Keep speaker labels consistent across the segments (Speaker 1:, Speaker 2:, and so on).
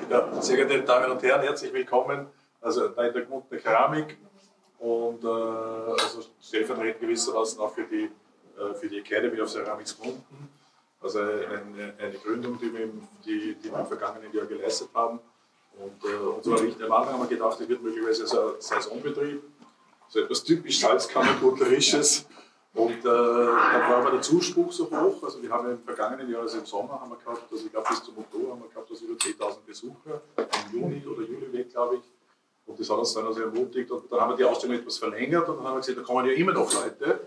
Speaker 1: Ja, sehr geehrte Damen und Herren, herzlich willkommen bei der Gmundner Keramik und also stellvertretend gewissermaßen auch für die Academy of Ceramics Gmunden. Also eine Gründung, die wir im vergangenen Jahr geleistet haben. Und unser Richter am Anfang haben wir gedacht, es wird möglicherweise so ein Saisonbetrieb, so etwas typisch Salzkammergutlerisches. Und dann war aber der Zuspruch so hoch. Also wir haben im vergangenen Jahr, also im Sommer, haben wir gehabt, also ich glaube bis zum Oktober haben wir gehabt, also über 10.000 Besucher, im Juni oder Juli weg, glaube ich. Und das hat uns dann also ermutigt. Und dann haben wir die Ausstellung etwas verlängert und dann haben wir gesagt, da kommen ja immer noch Leute.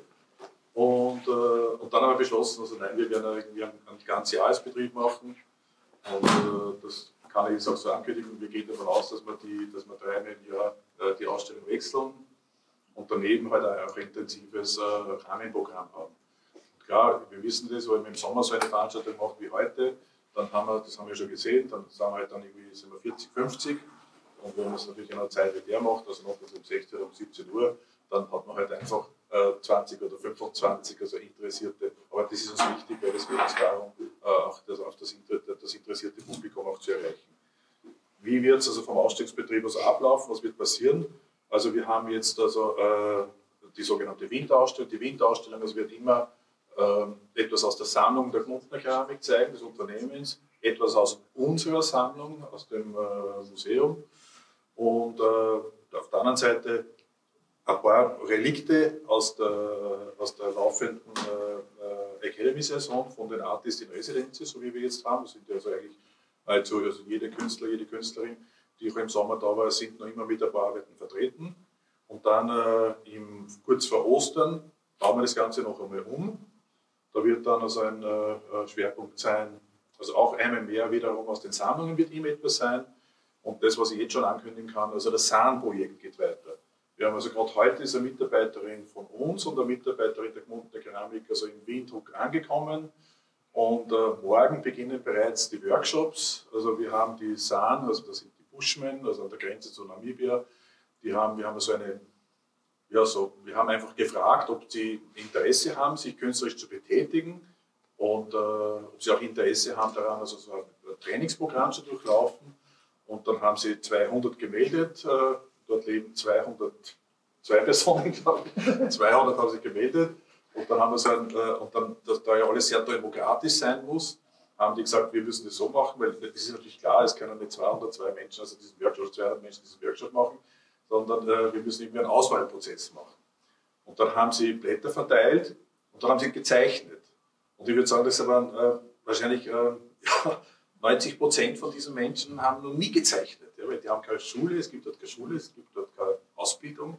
Speaker 1: Und dann haben wir beschlossen, also nein, wir werden irgendwie einen Ganzjahresbetrieb machen. Und das kann ich jetzt auch so ankündigen. Wir gehen davon aus, dass wir dreimal im Jahr die Ausstellung wechseln. Und daneben halt auch ein intensives Rahmenprogramm haben. Und klar, wir wissen das, wenn wir im Sommer so eine Veranstaltung machen wie heute, dann haben wir, das haben wir schon gesehen, dann sind wir halt dann irgendwie 40, 50. Und wenn man es natürlich in einer Zeit wie der macht, also noch um 16 oder um 17 Uhr, dann hat man halt einfach 20 oder 25, also Interessierte. Aber das ist uns wichtig, weil es geht uns darum, auch das interessierte Publikum auch zu erreichen. Wie wird es also vom Ausstellungsbetrieb also ablaufen? Was wird passieren? Also wir haben jetzt also die sogenannte Winterausstellung. Die Winterausstellung, es wird immer etwas aus der Sammlung der Gmundner Keramik zeigen, des Unternehmens, etwas aus unserer Sammlung, aus dem Museum und auf der anderen Seite ein paar Relikte aus der laufenden Academy-Saison von den Artists in Residenz, so wie wir jetzt haben. Das sind ja also eigentlich also jeder Künstler, jede Künstlerin, die auch im Sommer da war, sind noch immer mit ein paar Arbeiten vertreten. Und dann kurz vor Ostern bauen wir das Ganze noch einmal um. Da wird dann also ein Schwerpunkt sein, also auch einmal mehr wiederum aus den Sammlungen wird immer etwas sein. Und das, was ich jetzt schon ankündigen kann, also das Sahn-Projekt geht weiter. Wir haben also gerade heute ist eine Mitarbeiterin von uns und eine Mitarbeiterin der Gmundner Keramik, also in Windhoek angekommen. Und morgen beginnen bereits die Workshops. Also wir haben die Sahn, also das sind die Bushmen, also an der Grenze zu Namibia. Wir haben einfach gefragt, ob sie Interesse haben, sich künstlerisch zu betätigen und ob sie auch Interesse haben daran, also so ein Trainingsprogramm zu durchlaufen. Und dann haben sie 200 gemeldet. Dort leben 202 Personen, glaube ich. 200 haben sich gemeldet. Und dann haben wir da ja alles sehr demokratisch sein muss, haben die gesagt, wir müssen das so machen, weil das ist natürlich klar, es können nicht 202 Menschen, also diesen Workshop, 200 Menschen diesen Workshop machen, sondern wir müssen irgendwie einen Auswahlprozess machen. Und dann haben sie Blätter verteilt und dann haben sie gezeichnet. Und ich würde sagen, das waren wahrscheinlich 90% von diesen Menschen haben noch nie gezeichnet, ja, weil die haben keine Schule, es gibt dort keine Schule, es gibt dort keine Ausbildung.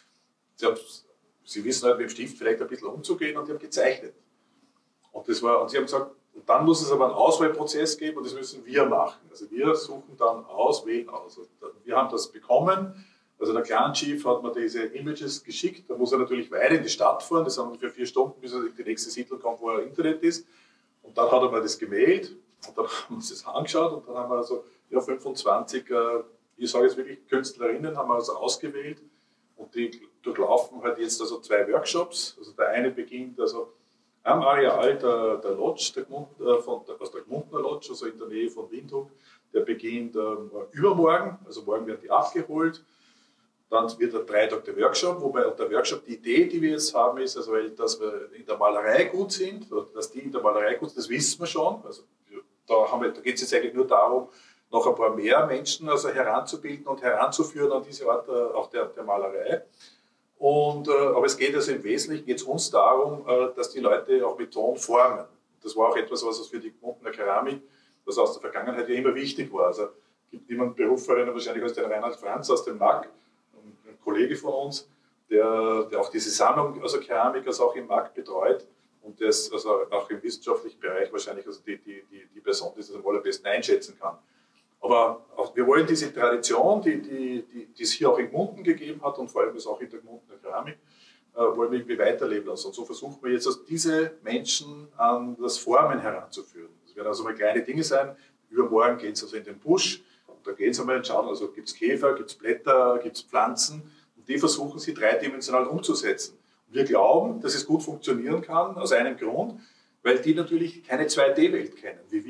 Speaker 1: Sie wissen halt mit dem Stift vielleicht ein bisschen umzugehen und die haben gezeichnet. Und sie haben gesagt, und dann muss es aber einen Auswahlprozess geben und das müssen wir machen. Also wir suchen dann aus, wählen aus. Also wir haben das bekommen. Also der Clan Chief hat mir diese Images geschickt. Da muss er natürlich weit in die Stadt fahren. Das sind ungefähr 4 Stunden, bis er in die nächste Siedlung kommt, wo Internet ist. Und dann hat er mir das gemailt und dann haben wir uns das angeschaut und dann haben wir also 25, ich sage jetzt wirklich Künstlerinnen, haben wir also ausgewählt. Und die durchlaufen halt jetzt also 2 Workshops. Also der eine beginnt also am Areal der Lodge, aus der Gmundner Lodge, also in der Nähe von Windhoek. Der beginnt übermorgen, also morgen werden die abgeholt. Dann wird der 3 Tage der Workshop, wobei der Workshop, die Idee, die wir jetzt haben, ist, also, dass wir in der Malerei gut sind, oder dass die in der Malerei gut sind, das wissen wir schon. Also, da geht es jetzt eigentlich nur darum, noch ein paar mehr Menschen also heranzubilden und heranzuführen an diese Art auch der Malerei. Aber es geht also im Wesentlichen geht's uns darum, dass die Leute auch mit Ton formen. Das war auch etwas, was für die Gmundner Keramik, was aus der Vergangenheit ja immer wichtig war. Also es gibt jemanden Berufsverein, wahrscheinlich aus der Reinhard Franz aus dem MAG, ein Kollege von uns, der auch diese Sammlung, also Keramik, also auch im MAG betreut. Und der ist also auch im wissenschaftlichen Bereich wahrscheinlich also die Person, die das am allerbesten einschätzen kann. Aber wir wollen diese Tradition, die es hier auch in Gmunden gegeben hat und vor allem auch in der Gmundner Keramik, wollen wir irgendwie weiterleben lassen. Und so versuchen wir jetzt, also diese Menschen an das Formen heranzuführen. Das werden also mal kleine Dinge sein. Übermorgen geht es also in den Busch. Und da gehen sie mal und schauen, also gibt es Käfer, gibt es Blätter, gibt es Pflanzen. Und die versuchen sie dreidimensional umzusetzen. Und wir glauben, dass es gut funktionieren kann, aus einem Grund, weil die natürlich keine 2D-Welt kennen, wie wir.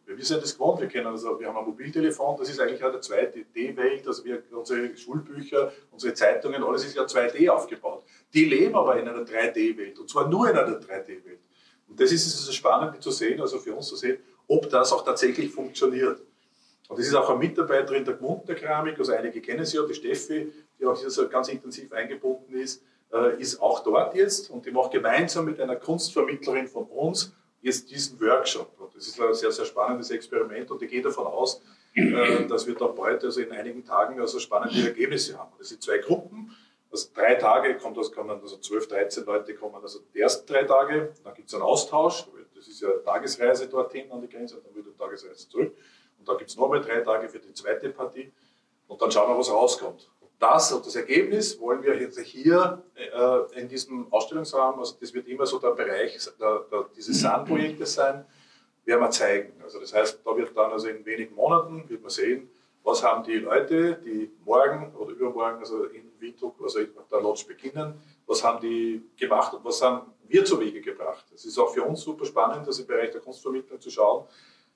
Speaker 1: Wir sind das gewohnt, wir haben ein Mobiltelefon, das ist eigentlich eine 2D-Welt, also unsere Schulbücher, unsere Zeitungen, alles ist ja 2D aufgebaut. Die leben aber in einer 3D-Welt, und zwar nur in einer 3D-Welt. Und das ist so spannend zu sehen, also für uns zu sehen, ob das auch tatsächlich funktioniert. Und das ist auch eine Mitarbeiterin der Gmunder Keramik, also einige kennen sie ja, die Steffi, die auch hier so ganz intensiv eingebunden ist auch dort jetzt, und die macht gemeinsam mit einer Kunstvermittlerin von uns jetzt diesen Workshop. Und das ist ein sehr, sehr spannendes Experiment, und ich gehe davon aus, dass wir da bald, also in einigen Tagen, also spannende Ergebnisse haben. Das sind 2 Gruppen. Also 3 Tage kommen also 12, 13 Leute kommen, also die ersten 3 Tage, dann gibt es einen Austausch, das ist ja eine Tagesreise dorthin an die Grenze, und dann wieder eine Tagesreise zurück. Und dann gibt es nochmal 3 Tage für die zweite Partie, und dann schauen wir, was rauskommt. Das Ergebnis wollen wir jetzt hier in diesem Ausstellungsraum, also das wird immer so der Bereich dieses SAN-Projekte sein, werden wir zeigen. Also das heißt, da wird dann also in wenigen Monaten, wird man sehen, was haben die Leute, die morgen oder übermorgen, also in Windhoek, also in der Lodge beginnen, was haben die gemacht und was haben wir zu Wege gebracht. Es ist auch für uns super spannend, also im Bereich der Kunstvermittlung zu schauen,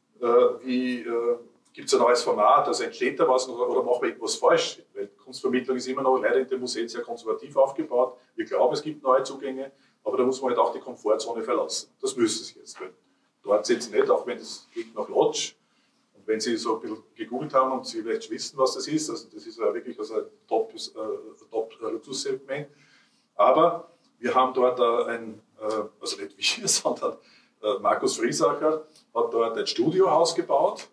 Speaker 1: gibt es ein neues Format, also entsteht da was oder machen wir etwas falsch? Weil Kunstvermittlung ist immer noch leider in den Museen sehr konservativ aufgebaut. Wir glauben, es gibt neue Zugänge, aber da muss man halt auch die Komfortzone verlassen. Das müssen Sie jetzt, weil dort sind Sie nicht, auch wenn es klingt nach Lodge. Und wenn Sie so ein bisschen gegoogelt haben und Sie vielleicht wissen, was das ist, also das ist ja wirklich also ein Top-Luxussegment. Aber wir haben dort also nicht wir, sondern Markus Friesacher hat dort ein Studiohaus gebaut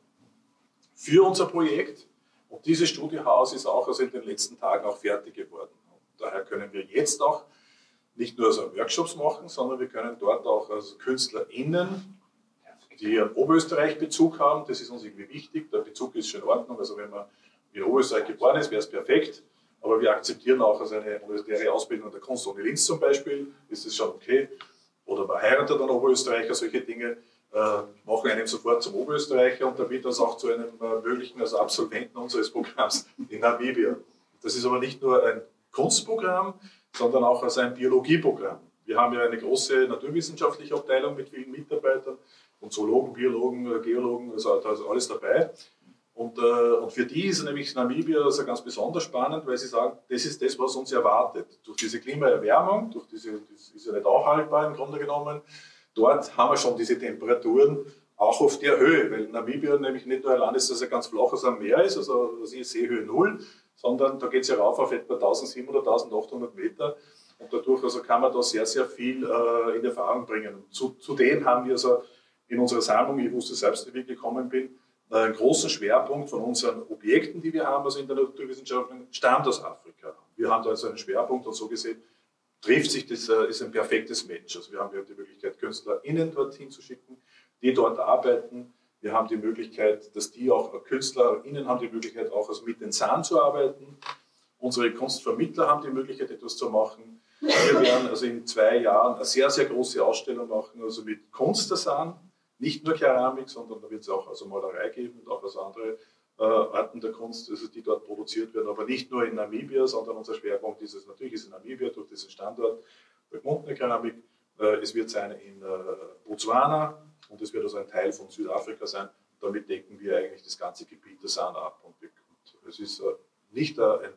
Speaker 1: für unser Projekt, und dieses Studiohaus ist auch also in den letzten Tagen auch fertig geworden. Und daher können wir jetzt auch nicht nur so Workshops machen, sondern wir können dort auch als KünstlerInnen, die einen Oberösterreich-Bezug haben, das ist uns irgendwie wichtig, der Bezug ist schon in Ordnung, also wenn man in Oberösterreich geboren ist, wäre es perfekt, aber wir akzeptieren auch als eine universitäre Ausbildung an der Kunstuni Linz zum Beispiel, ist das schon okay, oder man heiratet einen Oberösterreicher, solche Dinge, machen einen sofort zum Oberösterreicher, und damit das auch zu einem möglichen also Absolventen unseres Programms in Namibia. Das ist aber nicht nur ein Kunstprogramm, sondern auch also ein Biologieprogramm. Wir haben ja eine große naturwissenschaftliche Abteilung mit vielen Mitarbeitern und Zoologen, Biologen, Geologen, also alles dabei. Und für die ist nämlich Namibia also ganz besonders spannend, weil sie sagen, das ist das, was uns erwartet. Durch diese Klimaerwärmung, das ist ja nicht aufhaltbar im Grunde genommen, dort haben wir schon diese Temperaturen, auch auf der Höhe, weil Namibia nämlich nicht nur ein Land ist, das ja ganz flach aus am Meer ist, also das ist Seehöhe 0, sondern da geht es ja rauf auf etwa 1700, 1800 Meter, und dadurch also kann man da sehr, sehr viel in Erfahrung bringen. Zudem haben wir also in unserer Sammlung, ich wusste selbst, wie ich gekommen bin, einen großen Schwerpunkt von unseren Objekten, die wir haben, also in der Naturwissenschaft, stammt aus Afrika. Wir haben da also einen Schwerpunkt, und so gesehen trifft sich, das ist ein perfektes Match. Also wir haben die Möglichkeit, KünstlerInnen dorthin zu schicken, die dort arbeiten. Wir haben die Möglichkeit, dass die auch KünstlerInnen haben die Möglichkeit, auch also mit den SAN zu arbeiten. Unsere Kunstvermittler haben die Möglichkeit, etwas zu machen. Wir werden also in 2 Jahren eine sehr, sehr große Ausstellung machen, also mit Kunst der SAN, nicht nur Keramik, sondern da wird es auch also Malerei geben und auch also andere Arten der Kunst, also die dort produziert werden, aber nicht nur in Namibia, sondern unser Schwerpunkt ist es natürlich in Namibia durch diesen Standort der Gmunder Keramik. Es wird sein in Botswana, und es wird also ein Teil von Südafrika sein. Damit decken wir eigentlich das ganze Gebiet der SAN ab. Und es ist nicht ein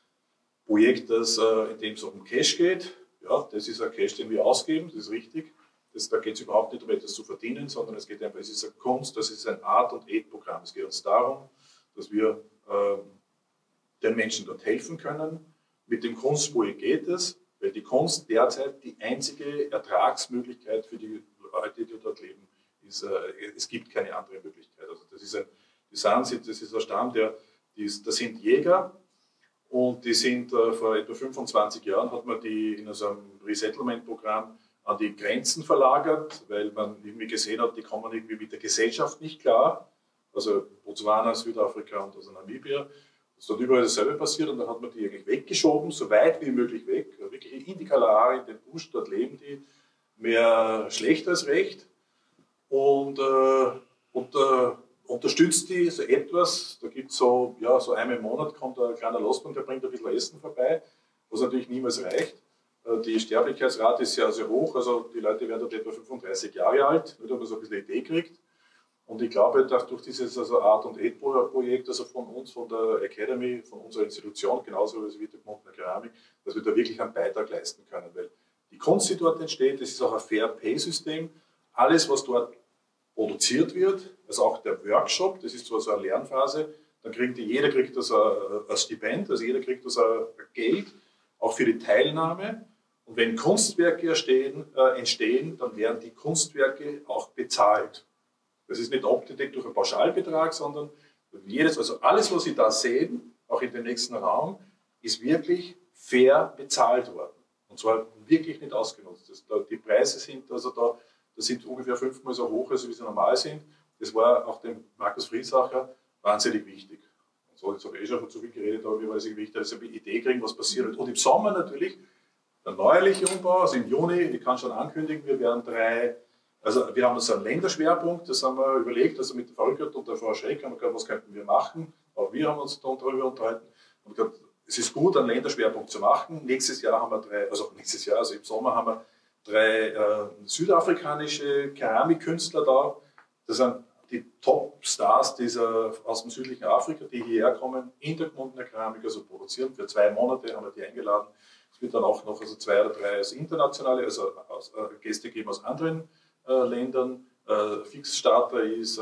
Speaker 1: Projekt, in dem es um Cash geht. Ja, das ist ein Cash, den wir ausgeben, das ist richtig. Da geht es überhaupt nicht um etwas zu verdienen, sondern es geht einfach, es ist eine Kunst, das ist ein Art- und Aid-Programm. Es geht uns darum, dass wir den Menschen dort helfen können. Mit dem Kunstprojekt geht es, weil die Kunst derzeit die einzige Ertragsmöglichkeit für die Leute, die dort leben, ist. Es gibt keine andere Möglichkeit. Also das ist das ist ein Stamm, das sind Jäger, und die sind vor etwa 25 Jahren hat man die in so einem Resettlement-Programm an die Grenzen verlagert, weil man irgendwie gesehen hat, die kommen irgendwie mit der Gesellschaft nicht klar. Also Botswana, Südafrika und also Namibia. Das ist dort überall dasselbe passiert, und dann hat man die eigentlich weggeschoben, so weit wie möglich weg. Wirklich in die Kalahari, in den Busch, dort leben die mehr schlecht als recht. Und unterstützt die so etwas. Da gibt es so einmal im Monat kommt ein kleiner Lastwagen, der bringt ein bisschen Essen vorbei, was natürlich niemals reicht. Die Sterblichkeitsrate ist sehr, sehr hoch, also die Leute werden dort etwa 35 Jahre alt, nur damit man so ein bisschen Idee kriegt. Und ich glaube, dass durch dieses Art- und Ed-Projekt, also von uns, von der Academy, von unserer Institution, genauso wie der Gmunden Keramik, dass wir da wirklich einen Beitrag leisten können. Weil die Kunst, die dort entsteht, das ist auch ein Fair-Pay-System. Alles, was dort produziert wird, also auch der Workshop, das ist zwar so eine Lernphase, dann jeder kriegt das ein Stipend, also jeder kriegt das ein Geld, auch für die Teilnahme. Und wenn Kunstwerke entstehen, dann werden die Kunstwerke auch bezahlt. Das ist nicht abgedeckt durch einen Pauschalbetrag, sondern also alles, was Sie da sehen, auch in dem nächsten Raum, ist wirklich fair bezahlt worden. Und zwar wirklich nicht ausgenutzt. Die Preise sind also da sind ungefähr 5-mal so hoch, als wie sie normal sind. Das war auch dem Markus Friesacher wahnsinnig wichtig. Und so, jetzt habe ich schon zu viel geredet, aber mir war es wichtig, dass wir eine Idee kriegen, was passiert. Und im Sommer natürlich der neuerliche Umbau, also im Juni, ich kann schon ankündigen, wir werden wir haben uns einen Länderschwerpunkt, das haben wir überlegt, also mit der Frau Rückert und der Frau Schreck haben wir gesagt, was könnten wir machen. Auch wir haben uns darüber unterhalten und gesagt, es ist gut, einen Länderschwerpunkt zu machen. Nächstes Jahr haben wir also im Sommer haben wir 3 südafrikanische Keramikkünstler da. Das sind die Top-Stars aus dem südlichen Afrika, die hierher kommen, in der Gmundner Keramik, also produzieren. Für 2 Monate haben wir die eingeladen. Es wird dann auch noch 2 oder 3 als internationale, also Gäste geben aus anderen Ländern. Fixstarter ist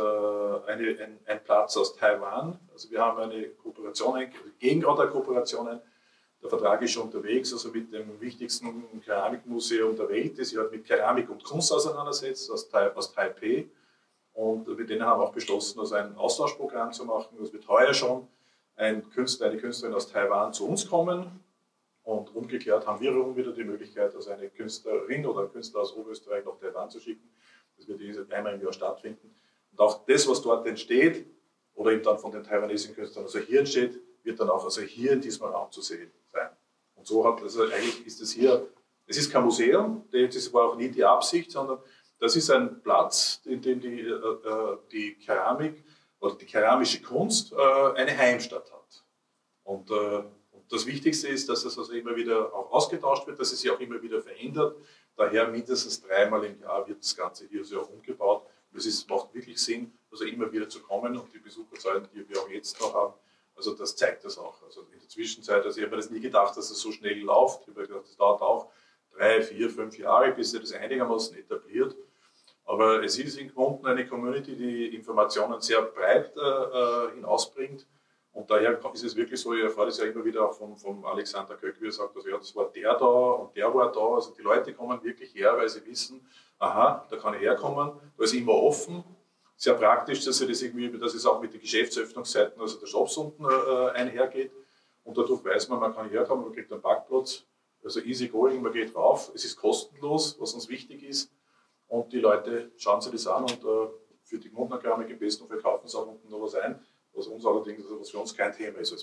Speaker 1: ein Platz aus Taiwan. Also wir haben eine Kooperation, gegen andere Kooperationen. Der Vertrag ist schon unterwegs, also mit dem wichtigsten Keramikmuseum der Welt, das sich halt mit Keramik und Kunst auseinandersetzt, aus Taipei. Und mit denen haben wir auch beschlossen, also ein Austauschprogramm zu machen. Es wird heuer schon eine Künstlerin aus Taiwan zu uns kommen. Und umgekehrt haben wir wieder die Möglichkeit, also eine Künstlerin oder einen Künstler aus Oberösterreich nach Taiwan zu schicken. Das wird einmal im Jahr stattfinden. Und auch das, was dort entsteht, oder eben dann von den taiwanesischen Künstlern, also hier entsteht, wird dann auch also hier in diesem Raum zu sehen sein. Und so eigentlich ist es hier, es ist kein Museum, das war auch nie die Absicht, sondern das ist ein Platz, in dem die Keramik oder die keramische Kunst eine Heimstatt hat. Und das Wichtigste ist, dass es also immer wieder auch ausgetauscht wird, dass es sich auch immer wieder verändert. Daher mindestens 3-mal im Jahr wird das Ganze hier so auch umgebaut. Und es macht wirklich Sinn, also immer wieder zu kommen und die Besucherzahlen, die wir auch jetzt noch haben, also das zeigt das auch. Also in der Zwischenzeit, also ich habe mir das nie gedacht, dass es so schnell läuft. Ich habe gedacht, das dauert auch 3, 4, 5 Jahre, bis sich das einigermaßen etabliert. Aber es ist in Gmunden eine Community, die Informationen sehr breit hinausbringt. Und daher ist es wirklich so, ich erfahre das ja immer wieder auch vom Alexander Köck, wie er sagt, also ja, das war der da und der war da. Also die Leute kommen wirklich her, weil sie wissen, aha, da kann ich herkommen, da ist immer offen. Sehr praktisch, dass es auch mit den Geschäftsöffnungszeiten, also der Shops unten einhergeht. Und dadurch weiß man kann herkommen, man kriegt einen Parkplatz, also easy going, man geht rauf, es ist kostenlos, was uns wichtig ist. Und die Leute schauen sich das an und für die Gmundner Keramik im besten Fall kaufen sie auch unten noch was ein, was uns allerdings, also was für uns kein Thema ist.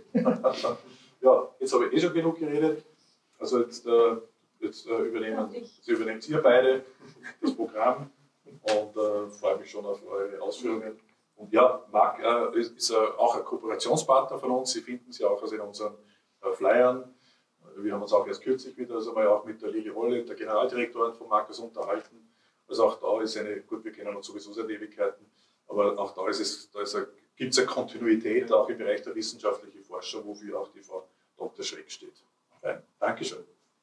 Speaker 1: Ja, jetzt habe ich schon genug geredet. Also jetzt übernehmt ihr beide das Programm und freue mich schon auf eure Ausführungen. Und ja, Marc ist auch ein Kooperationspartner von uns. Sie finden sie auch also in unseren Flyern. Wir haben uns auch erst kürzlich wieder also mal auch mit der Lili Holle, der Generaldirektorin von Markus, unterhalten. Also auch da ist gut, wir kennen uns sowieso seit Ewigkeiten, aber auch da gibt es eine Kontinuität auch im Bereich der wissenschaftlichen Forschung, wofür auch die Frau Dr. Schreck steht. Fein. Dankeschön.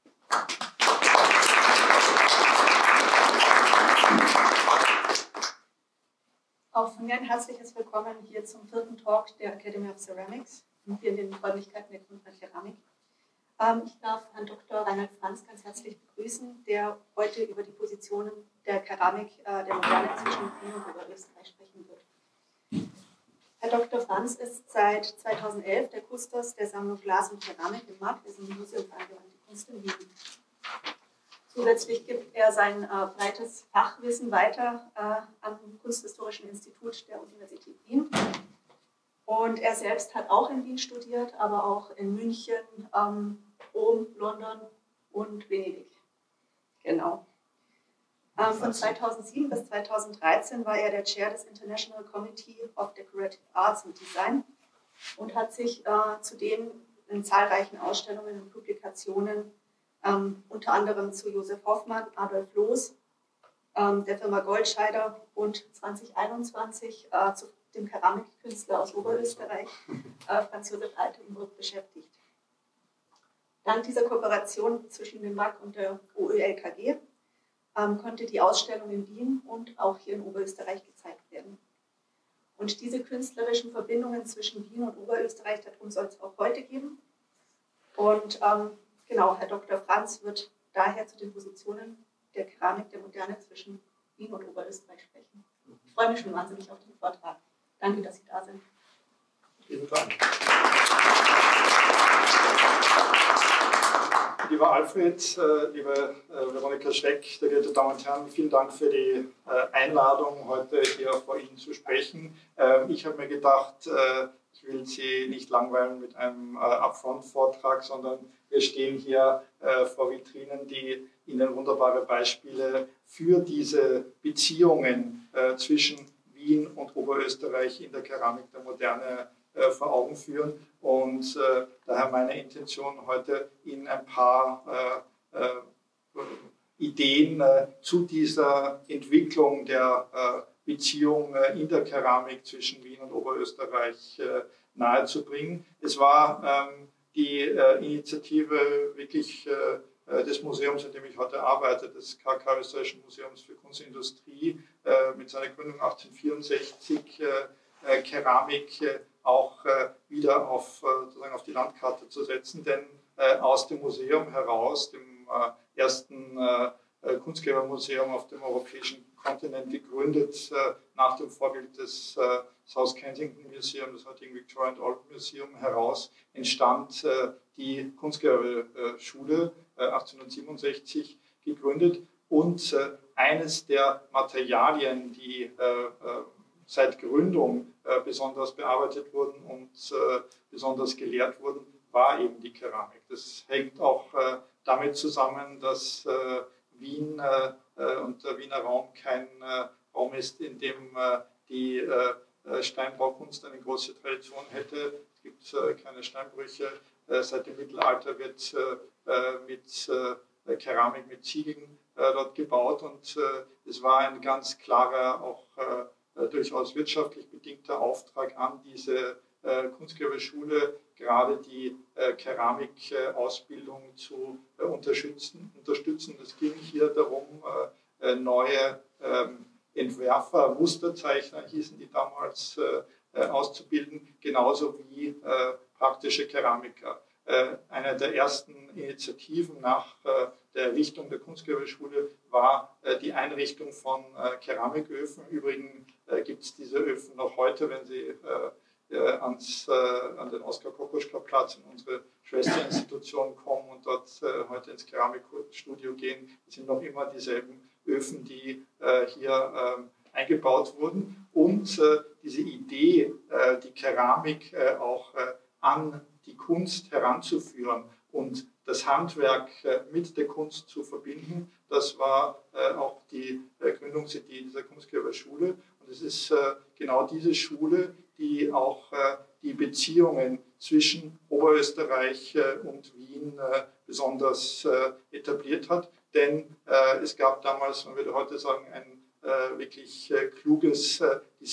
Speaker 2: Auch von mir ein herzliches Willkommen hier zum 4. Talk der Academy of Ceramics und hier in den Räumlichkeiten der Gmundner Keramik. Ich darf Herrn Dr. Reinhard Franz ganz herzlich begrüßen, der heute über die Positionen der Keramik der Moderne zwischen Wien und Oberösterreich sprechen wird. Herr Dr. Franz ist seit 2011 der Kustos der Sammlung Glas und Keramik im Markwissen Museum für angewandte Kunst in Wien. Zusätzlich gibt er sein breites Fachwissen weiter am Kunsthistorischen Institut der Universität Wien. Und er selbst hat auch in Wien studiert, aber auch in München, Rom, London und Venedig. Genau. Von 2007 bis 2013 war er der Chair des International Committee of Decorative Arts and Design und hat sich zudem in zahlreichen Ausstellungen und Publikationen unter anderem zu Josef Hoffmann, Adolf Loos der Firma Goldscheider und 2021 zu dem Keramikkünstler aus Oberösterreich, Franz Josef Altenburg, beschäftigt. Dank dieser Kooperation zwischen dem MAK und der OÖLKG konnte die Ausstellung in Wien und auch hier in Oberösterreich gezeigt werden. Und diese künstlerischen Verbindungen zwischen Wien und Oberösterreich, darum soll es auch heute gehen. Und genau, Herr Dr. Franz wird daher zu den Positionen der Keramik der Moderne zwischen Wien und Oberösterreich sprechen. Ich freue mich schon wahnsinnig auf den Vortrag. Danke, dass Sie da sind.
Speaker 3: Vielen Dank. Lieber Alfred, liebe Veronika Schreck, sehr geehrte Damen und Herren, vielen Dank für die Einladung, heute hier vor Ihnen zu sprechen. Ich habe mir gedacht, ich will Sie nicht langweilen mit einem Upfront-Vortrag, sondern wir stehen hier vor Vitrinen, die Ihnen wunderbare Beispiele für diese Beziehungen zwischen Wien und Oberösterreich in der Keramik der Moderne vor Augen führen. Und daher meine Intention heute, Ihnen ein paar Ideen zu dieser Entwicklung der Beziehung in der Keramik zwischen Wien und Oberösterreich nahezubringen. Es war die Initiative wirklich des Museums, in dem ich heute arbeite, des KK Österreichischen Museums für Kunstindustrie, mit seiner Gründung 1864 Keramik auch wieder auf die Landkarte zu setzen, denn aus dem Museum heraus, dem ersten Kunstgebermuseum auf dem europäischen Kontinent, gegründet nach dem Vorbild des South Kensington Museum, des heutigen Victoria and Albert Museum heraus, entstand die Kunstgewerbeschule 1867 gegründet, und eines der Materialien, die seit Gründung besonders bearbeitet wurden und besonders gelehrt wurden, war eben die Keramik. Das hängt auch damit zusammen, dass Wien und der Wiener Raum kein Raum ist, in dem die Steinbaukunst eine große Tradition hätte. Es gibt keine Steinbrüche. Seit dem Mittelalter wird mit Keramik, mit Ziegeln dort gebaut, und es war ein ganz klarer, auch durchaus wirtschaftlich bedingter Auftrag an diese Kunstgewerbeschule, gerade die Keramikausbildung zu unterstützen. Es ging hier darum, neue Entwerfer, Musterzeichner hießen die damals, auszubilden, genauso wie praktische Keramiker. Eine der ersten Initiativen nach der Errichtung der Kunstgewerbeschule war die Einrichtung von Keramiköfen. Übrigens gibt es diese Öfen noch heute, wenn Sie an den Oskar-Kokoschka-Platz in unsere Schwesterinstitution kommen und dort heute ins Keramikstudio gehen. Es sind noch immer dieselben Öfen, die hier eingebaut wurden. Und diese Idee, die Keramik auch an die Kunst heranzuführen und das Handwerk mit der Kunst zu verbinden, das war auch die Gründungsidee dieser Kunstgewerbeschule. Und es ist genau diese Schule, die auch die Beziehungen zwischen Oberösterreich und Wien besonders etabliert hat. Denn es gab damals, man würde heute sagen, ein wirklich kluges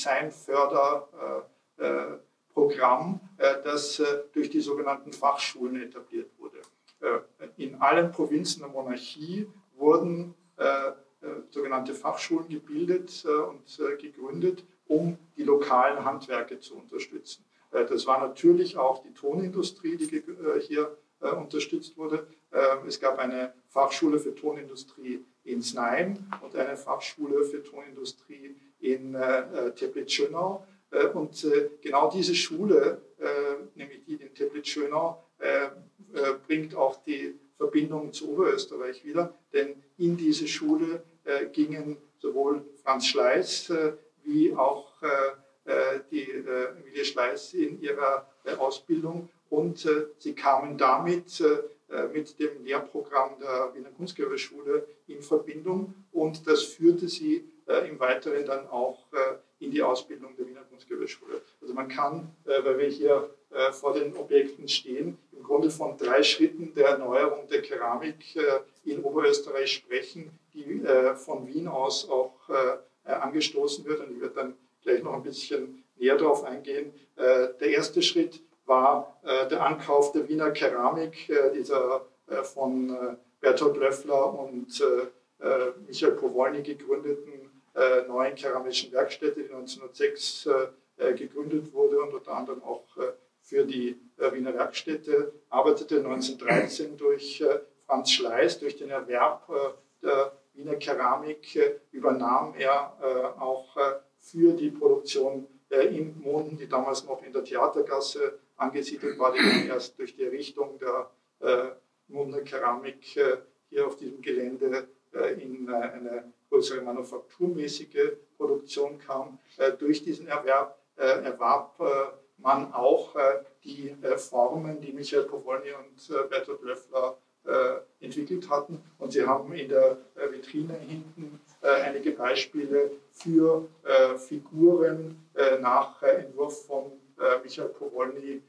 Speaker 3: Designförderprogramm, das durch die sogenannten Fachschulen etabliert wurde. In allen Provinzen der Monarchie wurden sogenannte Fachschulen gebildet und gegründet, um die lokalen Handwerke zu unterstützen. Das war natürlich auch die Tonindustrie, die hier unterstützt wurde. Es gab eine Fachschule für Tonindustrie in Znaim und eine Fachschule für Tonindustrie in Teplitz-Schönau. Und genau diese Schule, nämlich die in Teplitz-Schönau, bringt auch die Verbindung zu Oberösterreich wieder, denn in diese Schule gingen sowohl Franz Schleiß wie auch die Emilie Schleiß in ihrer Ausbildung, und sie kamen damit mit dem Lehrprogramm der Wiener Kunstgewerbeschule in Verbindung, und das führte sie im Weiteren dann auch in die Ausbildung der Wiener Kunstgewerbeschule. Also man kann, weil wir hier vor den Objekten stehen, im Grunde von 3 Schritten der Erneuerung der Keramik in Oberösterreich sprechen, die von Wien aus auch angestoßen wird. Und ich werde dann gleich noch ein bisschen näher darauf eingehen. Der erste Schritt war der Ankauf der Wiener Keramik, dieser von Bertolt Löffler und Michael Powolny gegründeten neuen keramischen Werkstätte, die 1906 gegründet wurde und unter anderem auch für die Wiener Werkstätte arbeitete. 1913 durch Franz Schleiß, durch den Erwerb der Wiener Keramik übernahm er auch für die Produktion in Munden, die damals noch in der Theatergasse angesiedelt war, die dann erst durch die Errichtung der Mundener Keramik hier auf diesem Gelände in eine größere manufakturmäßige Produktion kam. Durch diesen Erwerb erwarb man auch die Formen, die Michael Powolny und Bertolt Löffler entwickelt hatten. Und Sie haben in der Vitrine hinten einige Beispiele für Figuren nach Entwurf von Michael Powolny,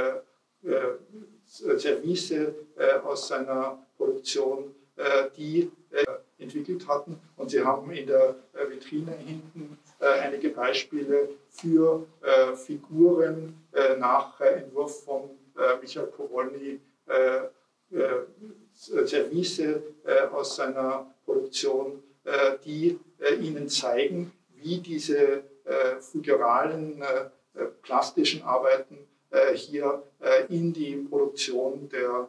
Speaker 3: Service aus seiner Produktion, die entwickelt hatten. Und Sie haben in der Vitrine hinten einige Beispiele für Figuren nach Entwurf von Michael Powolny, Service aus seiner Produktion, die Ihnen zeigen, wie diese figuralen plastischen Arbeiten hier in die Produktion der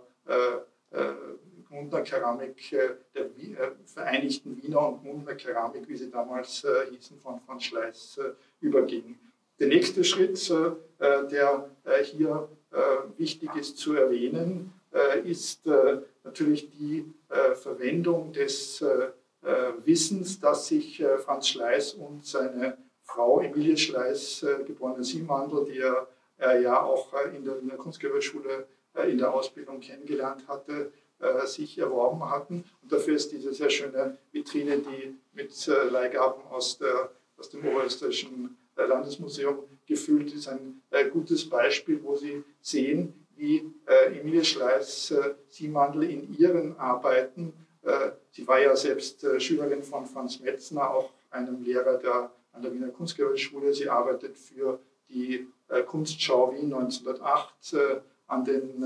Speaker 3: Mundener Keramik, der Vereinigten Wiener und Mundener Keramik, wie sie damals hießen, von Franz Schleiß überging. Der nächste Schritt, der hier wichtig ist zu erwähnen, ist natürlich die Verwendung des Wissens, das sich Franz Schleiß und seine Frau Emilie Schleiß, geborene Simandl, die er ja auch in der Wiener Kunstgewerbeschule in der Ausbildung kennengelernt hatte, sich erworben hatten. Und dafür ist diese sehr schöne Vitrine, die mit Leihgaben aus dem Oberösterreichischen Landesmuseum gefüllt ist, ein gutes Beispiel, wo Sie sehen, wie Emilie Schleiß Simandl in ihren Arbeiten, sie war ja selbst Schülerin von Franz Metzner, auch einem Lehrer an der Wiener Kunstgewerbeschule. Sie arbeitet für die Kunstschau Wien 1908 an den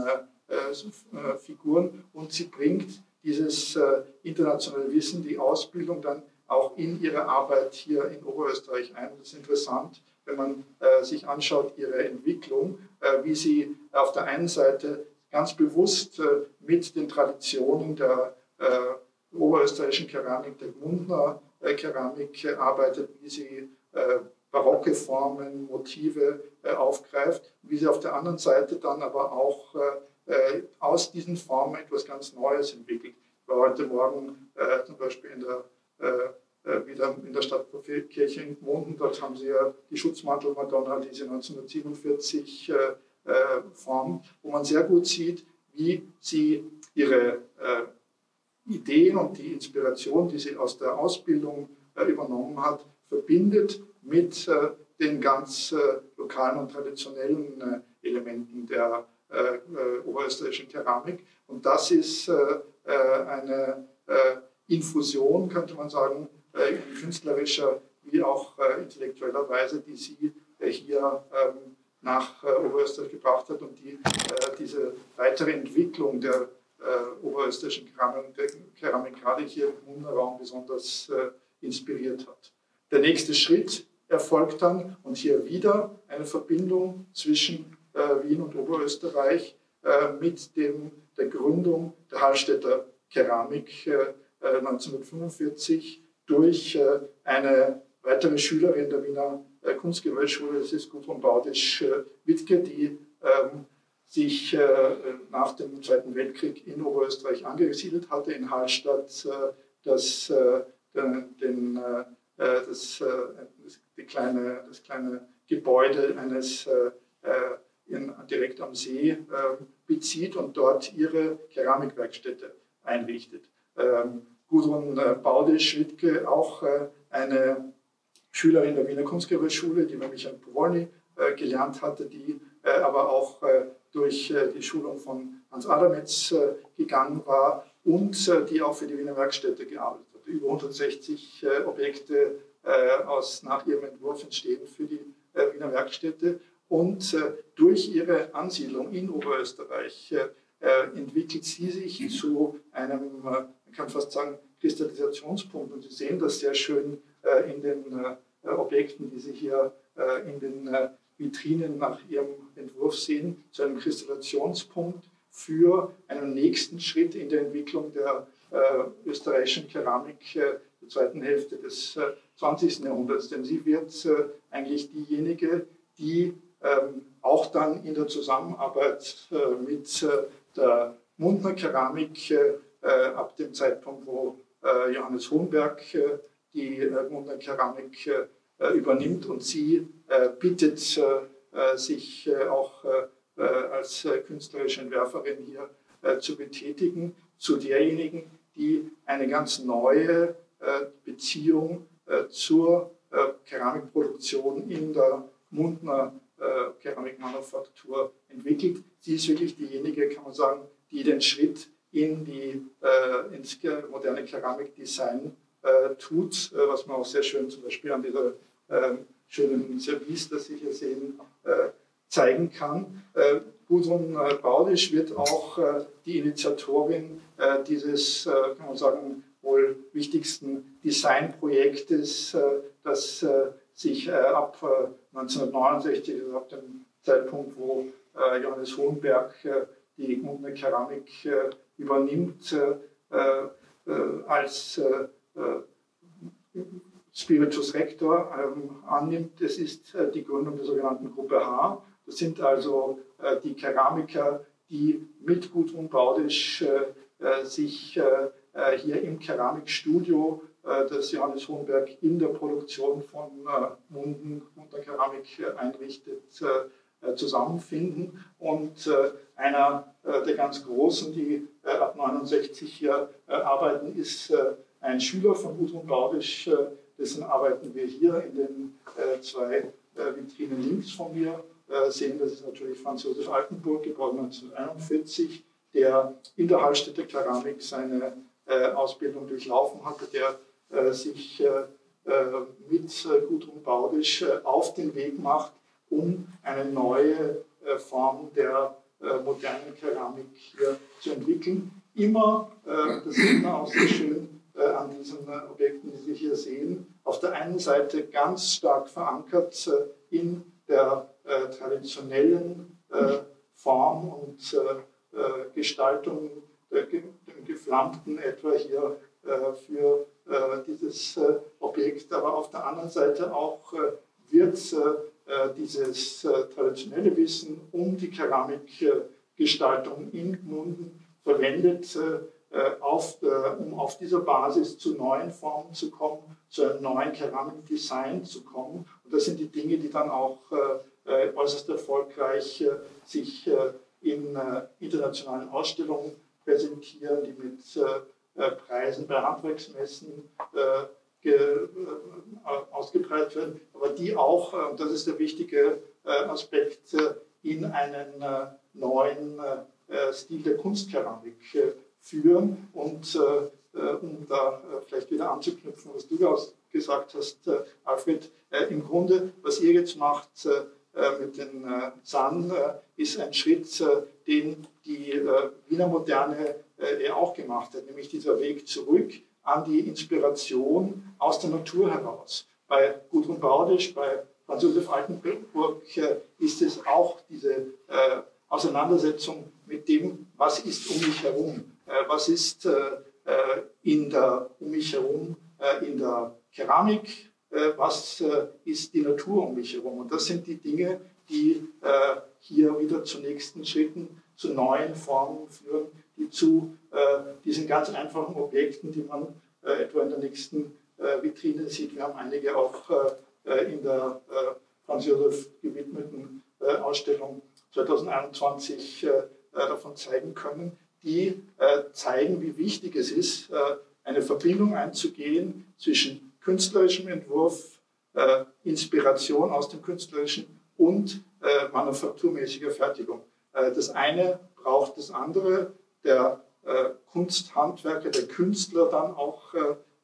Speaker 3: Figuren und sie bringt dieses internationale Wissen, die Ausbildung dann auch in ihre Arbeit hier in Oberösterreich ein. Und das ist interessant, wenn man sich anschaut, ihre Entwicklung, wie sie auf der einen Seite ganz bewusst mit den Traditionen der oberösterreichischen Keramik, der Gmundner Keramik arbeitet, wie sie barocke Formen, Motive aufgreift, wie sie auf der anderen Seite dann aber auch aus diesen Formen etwas ganz Neues entwickelt. Ich war heute Morgen zum Beispiel wieder in der Stadtkirche in Gmunden. Dort haben sie ja die Schutzmantelmadonna, die sie 1947 formt, wo man sehr gut sieht, wie sie ihre Ideen und die Inspiration, die sie aus der Ausbildung übernommen hat, verbindet mit den ganz lokalen und traditionellen Elementen der oberösterreichischen Keramik. Und das ist eine Infusion, könnte man sagen, in künstlerischer wie auch intellektueller Weise, die sie hier nach Oberösterreich gebracht hat und die diese weitere Entwicklung der oberösterreichischen Keramik gerade hier im Gmundner besonders inspiriert hat. Der nächste Schritt erfolgt dann, und hier wieder eine Verbindung zwischen Wien und Oberösterreich mit der Gründung der Hallstätter Keramik 1945 durch eine weitere Schülerin der Wiener Kunstgewerbeschule, das ist Gudrun Baudisch-Wittke, die sich nach dem Zweiten Weltkrieg in Oberösterreich angesiedelt hatte, in Hallstatt, das kleine Gebäude eines direkt am See bezieht und dort ihre Keramikwerkstätte einrichtet. Gudrun Baudisch-Wittke, auch eine Schülerin der Wiener Kunstgewerbeschule, die bei Michael Powolny gelernt hatte, die aber auch durch die Schulung von Hans Adametz gegangen war und die auch für die Wiener Werkstätte gearbeitet hat. über 160 Objekte nach ihrem Entwurf entstehen für die Wiener Werkstätte. Und durch ihre Ansiedlung in Oberösterreich entwickelt sie sich zu einem, man kann fast sagen, Kristallisationspunkt. Und Sie sehen das sehr schön in den Objekten, die Sie hier in den Vitrinen nach Ihrem Entwurf sehen, zu einem Kristallationspunkt für einen nächsten Schritt in der Entwicklung der österreichischen Keramik der zweiten Hälfte des 20. Jahrhunderts. Denn sie wird eigentlich diejenige, die auch dann in der Zusammenarbeit mit der Mundner Keramik ab dem Zeitpunkt, wo Johannes Hohenberg die Mundner Keramik übernimmt und sie bittet, sich auch als künstlerische Entwerferin hier zu betätigen, zu derjenigen, die eine ganz neue Beziehung zur Keramikproduktion in der Mundner Keramikmanufaktur entwickelt. Sie ist wirklich diejenige, kann man sagen, die den Schritt ins moderne Keramikdesign tut, was man auch sehr schön zum Beispiel an dieser schönen Service, das Sie hier sehen, zeigen kann. Gudrun Baudisch wird auch die Initiatorin dieses, kann man sagen, wohl wichtigsten Designprojektes, das sich ab 1969, also ab dem Zeitpunkt, wo Johannes Hohenberg die Mundner Keramik übernimmt, als Spiritus Rector annimmt. Es ist die Gründung der sogenannten Gruppe H. Das sind also die Keramiker, die mit Gudrun Baudisch sich hier im Keramikstudio, das Johannes Hohenberg in der Produktion von Mundner Keramik einrichtet, zusammenfinden. Und einer der ganz Großen, die ab 69 hier arbeiten, ist ein Schüler von Gudrun Baudisch, dessen Arbeiten wir hier in den zwei Vitrinen links von mir sehen. Das ist natürlich Franz Josef Altenburg, geboren 1941, der in der Hallstätter Keramik seine Ausbildung durchlaufen hatte, der sich mit Gudrun Baudisch auf den Weg macht, um eine neue Form der modernen Keramik hier zu entwickeln. Immer, das sieht man auch sehr schön an diesen Objekten, die Sie hier sehen, auf der einen Seite ganz stark verankert in der traditionellen Form und Gestaltung, dem Geflammten etwa hier für dieses Objekt, aber auf der anderen Seite auch wird dieses traditionelle Wissen um die Keramikgestaltung in Gmunden verwendet, um auf dieser Basis zu neuen Formen zu kommen, zu einem neuen Keramikdesign zu kommen. Und das sind die Dinge, die dann auch äußerst erfolgreich sich in internationalen Ausstellungen präsentieren, die mit Preisen bei Handwerksmessen ausgebreitet werden, aber die auch, und das ist der wichtige Aspekt, in einen neuen Stil der Kunstkeramik führen. Und um da vielleicht wieder anzuknüpfen, was du gesagt hast, Alfred, im Grunde, was ihr jetzt macht mit den Zahn, ist ein Schritt, den die Wiener Moderne auch gemacht hat, nämlich dieser Weg zurück an die Inspiration aus der Natur heraus. Bei Gudrun Baudisch, bei Franz Josef Altenburg ist es auch diese Auseinandersetzung mit dem, was ist um mich herum, was ist um mich herum in der Keramik, was ist die Natur um mich herum. Und das sind die Dinge, die hier wieder zu nächsten Schritten, zu neuen Formen führen, die zu diesen ganz einfachen Objekten, die man etwa in der nächsten Vitrine sieht. Wir haben einige auch in der Franz Josef gewidmeten Ausstellung 2021 davon zeigen können, die zeigen, wie wichtig es ist, eine Verbindung einzugehen zwischen künstlerischem Entwurf, Inspiration aus dem Künstlerischen und manufakturmäßiger Fertigung. Das eine braucht das andere. Der Kunsthandwerker, der Künstler dann auch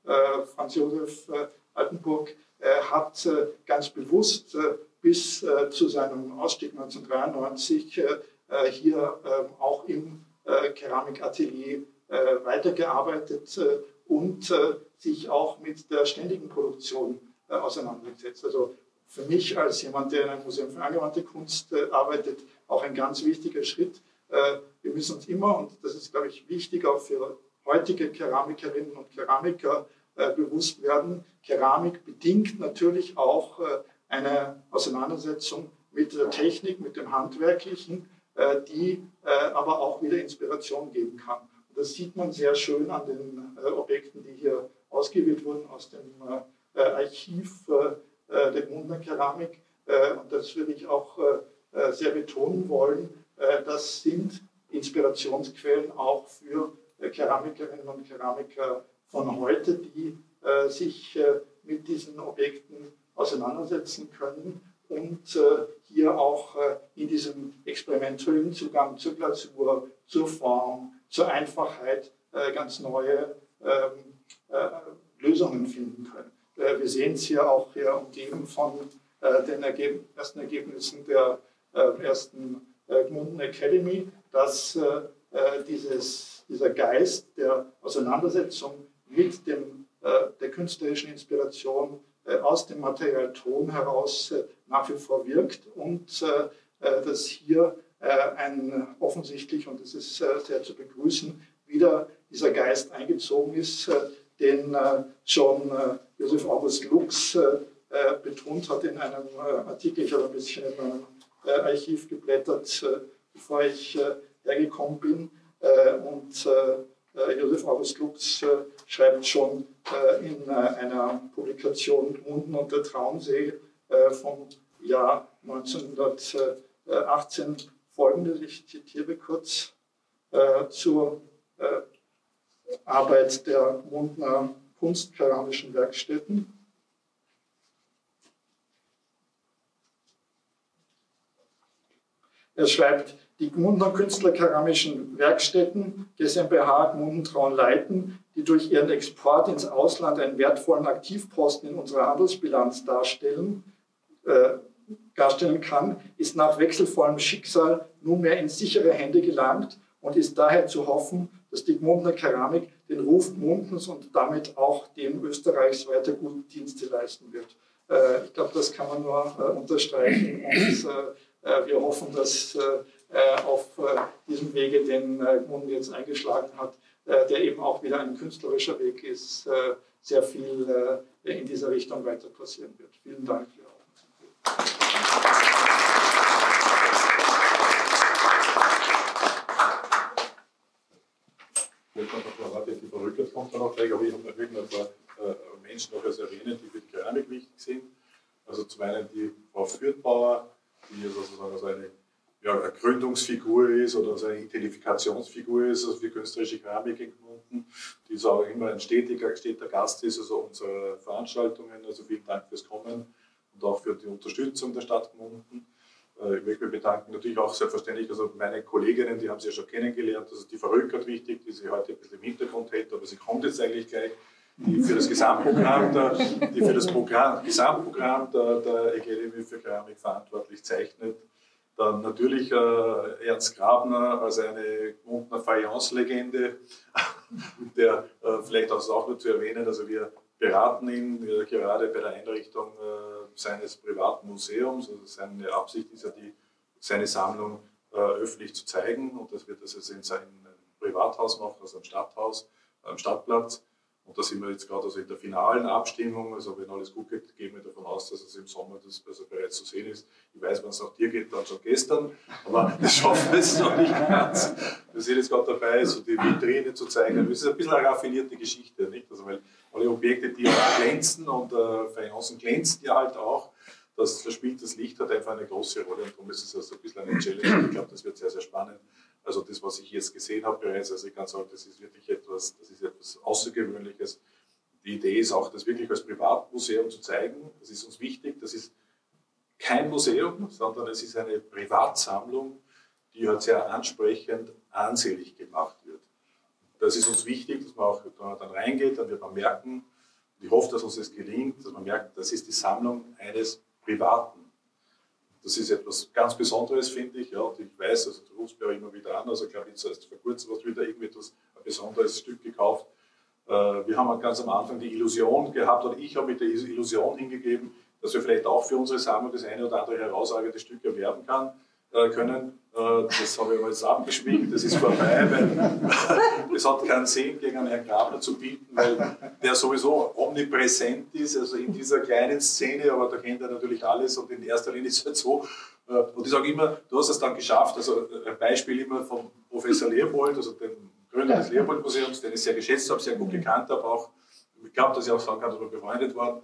Speaker 3: Franz Josef Altenburg hat ganz bewusst bis zu seinem Ausstieg 1993 hier auch im Keramikatelier weitergearbeitet und sich auch mit der ständigen Produktion auseinandergesetzt. Also für mich als jemand, der in einem Museum für angewandte Kunst arbeitet, auch ein ganz wichtiger Schritt. Wir müssen uns immer, und das ist, glaube ich, wichtig auch für heutige Keramikerinnen und Keramiker, bewusst werden, Keramik bedingt natürlich auch eine Auseinandersetzung mit der Technik, mit dem Handwerklichen, die aber auch wieder Inspiration geben kann. Und das sieht man sehr schön an den Objekten, die hier ausgewählt wurden aus dem Archiv der Gmundner Keramik. Und das würde ich auch sehr betonen wollen. Das sind Inspirationsquellen auch für Keramikerinnen und Keramiker von heute, die sich mit diesen Objekten auseinandersetzen können und hier auch in diesem experimentellen Zugang zur Glasur, zur Form, zur Einfachheit ganz neue Lösungen finden können. Wir sehen es hier auch hier umgeben von den ersten Ergebnissen der ersten Gmunden Academy, dass dieser Geist der Auseinandersetzung mit der künstlerischen Inspiration aus dem Material Ton heraus nach wie vor wirkt und dass hier offensichtlich, und das ist sehr zu begrüßen, wieder dieser Geist eingezogen ist, den schon Josef August Lux betont hat in einem Artikel. Ich habe ein bisschen in meinem Archiv geblättert, bevor ich hergekommen bin. Und Josef August Lux schreibt schon in einer Publikation Gmunden und der Traunsee vom Jahr 1918 folgendes, ich zitiere kurz, zur Arbeit der Gmundner kunstkeramischen Werkstätten. Er schreibt, die Gmundner Künstlerkeramischen Werkstätten GmbH Gmunden-Traunleiten, die durch ihren Export ins Ausland einen wertvollen Aktivposten in unserer Handelsbilanz darstellen kann, ist nach wechselvollem Schicksal nunmehr in sichere Hände gelangt und ist daher zu hoffen, dass die Gmundner Keramik den Ruf Gmundens und damit auch dem Österreichs weiter gute Dienste leisten wird. Ich glaube, das kann man nur unterstreichen und wir hoffen, dass auf diesem Wege, den Gmunden jetzt eingeschlagen hat, der eben auch wieder ein künstlerischer Weg ist, sehr viel in dieser Richtung weiter passieren wird. Vielen Dank für Ihre Aufmerksamkeit.
Speaker 1: Die Frau Rückert kommt dann auch gleich, aber ich habe natürlich noch ein paar Menschen noch erwähnen, die für die Keramik wichtig sind. Also zum einen die Frau Fürthbauer, die sozusagen so eine Gründungsfigur ist oder so eine Identifikationsfigur ist, also für künstlerische Keramik in Gmunden, die so auch immer ein steter Gast ist, also unserer Veranstaltungen. Also vielen Dank fürs Kommen und auch für die Unterstützung der Stadt Gmunden. Ich möchte mich bedanken, natürlich auch selbstverständlich, also meine Kolleginnen, die haben Sie ja schon kennengelernt, also die Frau Rückert wichtig, die sie heute ein bisschen im Hintergrund hält, aber sie kommt jetzt eigentlich gleich, die für das Gesamtprogramm der Academy für Keramik verantwortlich zeichnet. Dann natürlich Ernst Grabner als eine Gmundner Fayence-Legende, der vielleicht auch nur zu erwähnen, also wir beraten ihn gerade bei der Einrichtung seines privaten Museums. Also seine Absicht ist ja, seine Sammlung öffentlich zu zeigen, und das wird das jetzt in seinem Privathaus machen, also am Stadthaus, am Stadtplatz. Und da sind wir jetzt gerade also in der finalen Abstimmung, also wenn alles gut geht, gehen wir davon aus, dass es im Sommer bereits zu sehen ist. Ich weiß, wenn es nach dir geht, dann schon gestern, aber wir schaffen es noch nicht ganz. Wir sind jetzt gerade dabei, so die Vitrine zu zeigen. Das ist ein bisschen eine raffinierte Geschichte, nicht? Also, weil alle Objekte, die auch glänzen, und Fayencen glänzt ja halt auch, da spielt das Licht halt einfach eine große Rolle, und darum ist es also ein bisschen eine Challenge. Ich glaube, das wird sehr, sehr spannend. Also das, was ich jetzt gesehen habe bereits, also ich kann sagen, das ist wirklich etwas Außergewöhnliches. Die Idee ist auch, das wirklich als Privatmuseum zu zeigen. Das ist uns wichtig. Das ist kein Museum, sondern es ist eine Privatsammlung, die halt sehr ansprechend ansehlich gemacht wird. Das ist uns wichtig, dass man auch dann reingeht, dann wird man merken, Und ich hoffe, dass uns das gelingt, dass man merkt, das ist die Sammlung eines Privaten. Das ist etwas ganz Besonderes, finde ich. Ja, und ich weiß, also du rufst mir auch immer wieder an, also ich glaube, jetzt erst vor kurzem hast du wieder irgendetwas, ein besonderes Stück gekauft. Wir haben ganz am Anfang die Illusion gehabt, oder ich habe mit der Illusion hingegeben, dass wir vielleicht auch für unsere Sammlung das eine oder andere herausragende Stück erwerben können. Das habe ich aber jetzt abgeschwiegen, das ist vorbei, weil es hat keinen Sinn, gegen einen Herrn Grabner zu bieten, weil der sowieso omnipräsent ist, also in dieser kleinen Szene, aber da kennt er natürlich alles und in erster Linie ist es halt so. Und ich sage immer, du hast es dann geschafft, also ein Beispiel immer vom Professor Leopold, also dem Gründer des Leopold-Museums, den ich sehr geschätzt habe, sehr gut gekannt habe, auch, ich glaube, dass ich auch sagen kann, dass wir befreundet waren.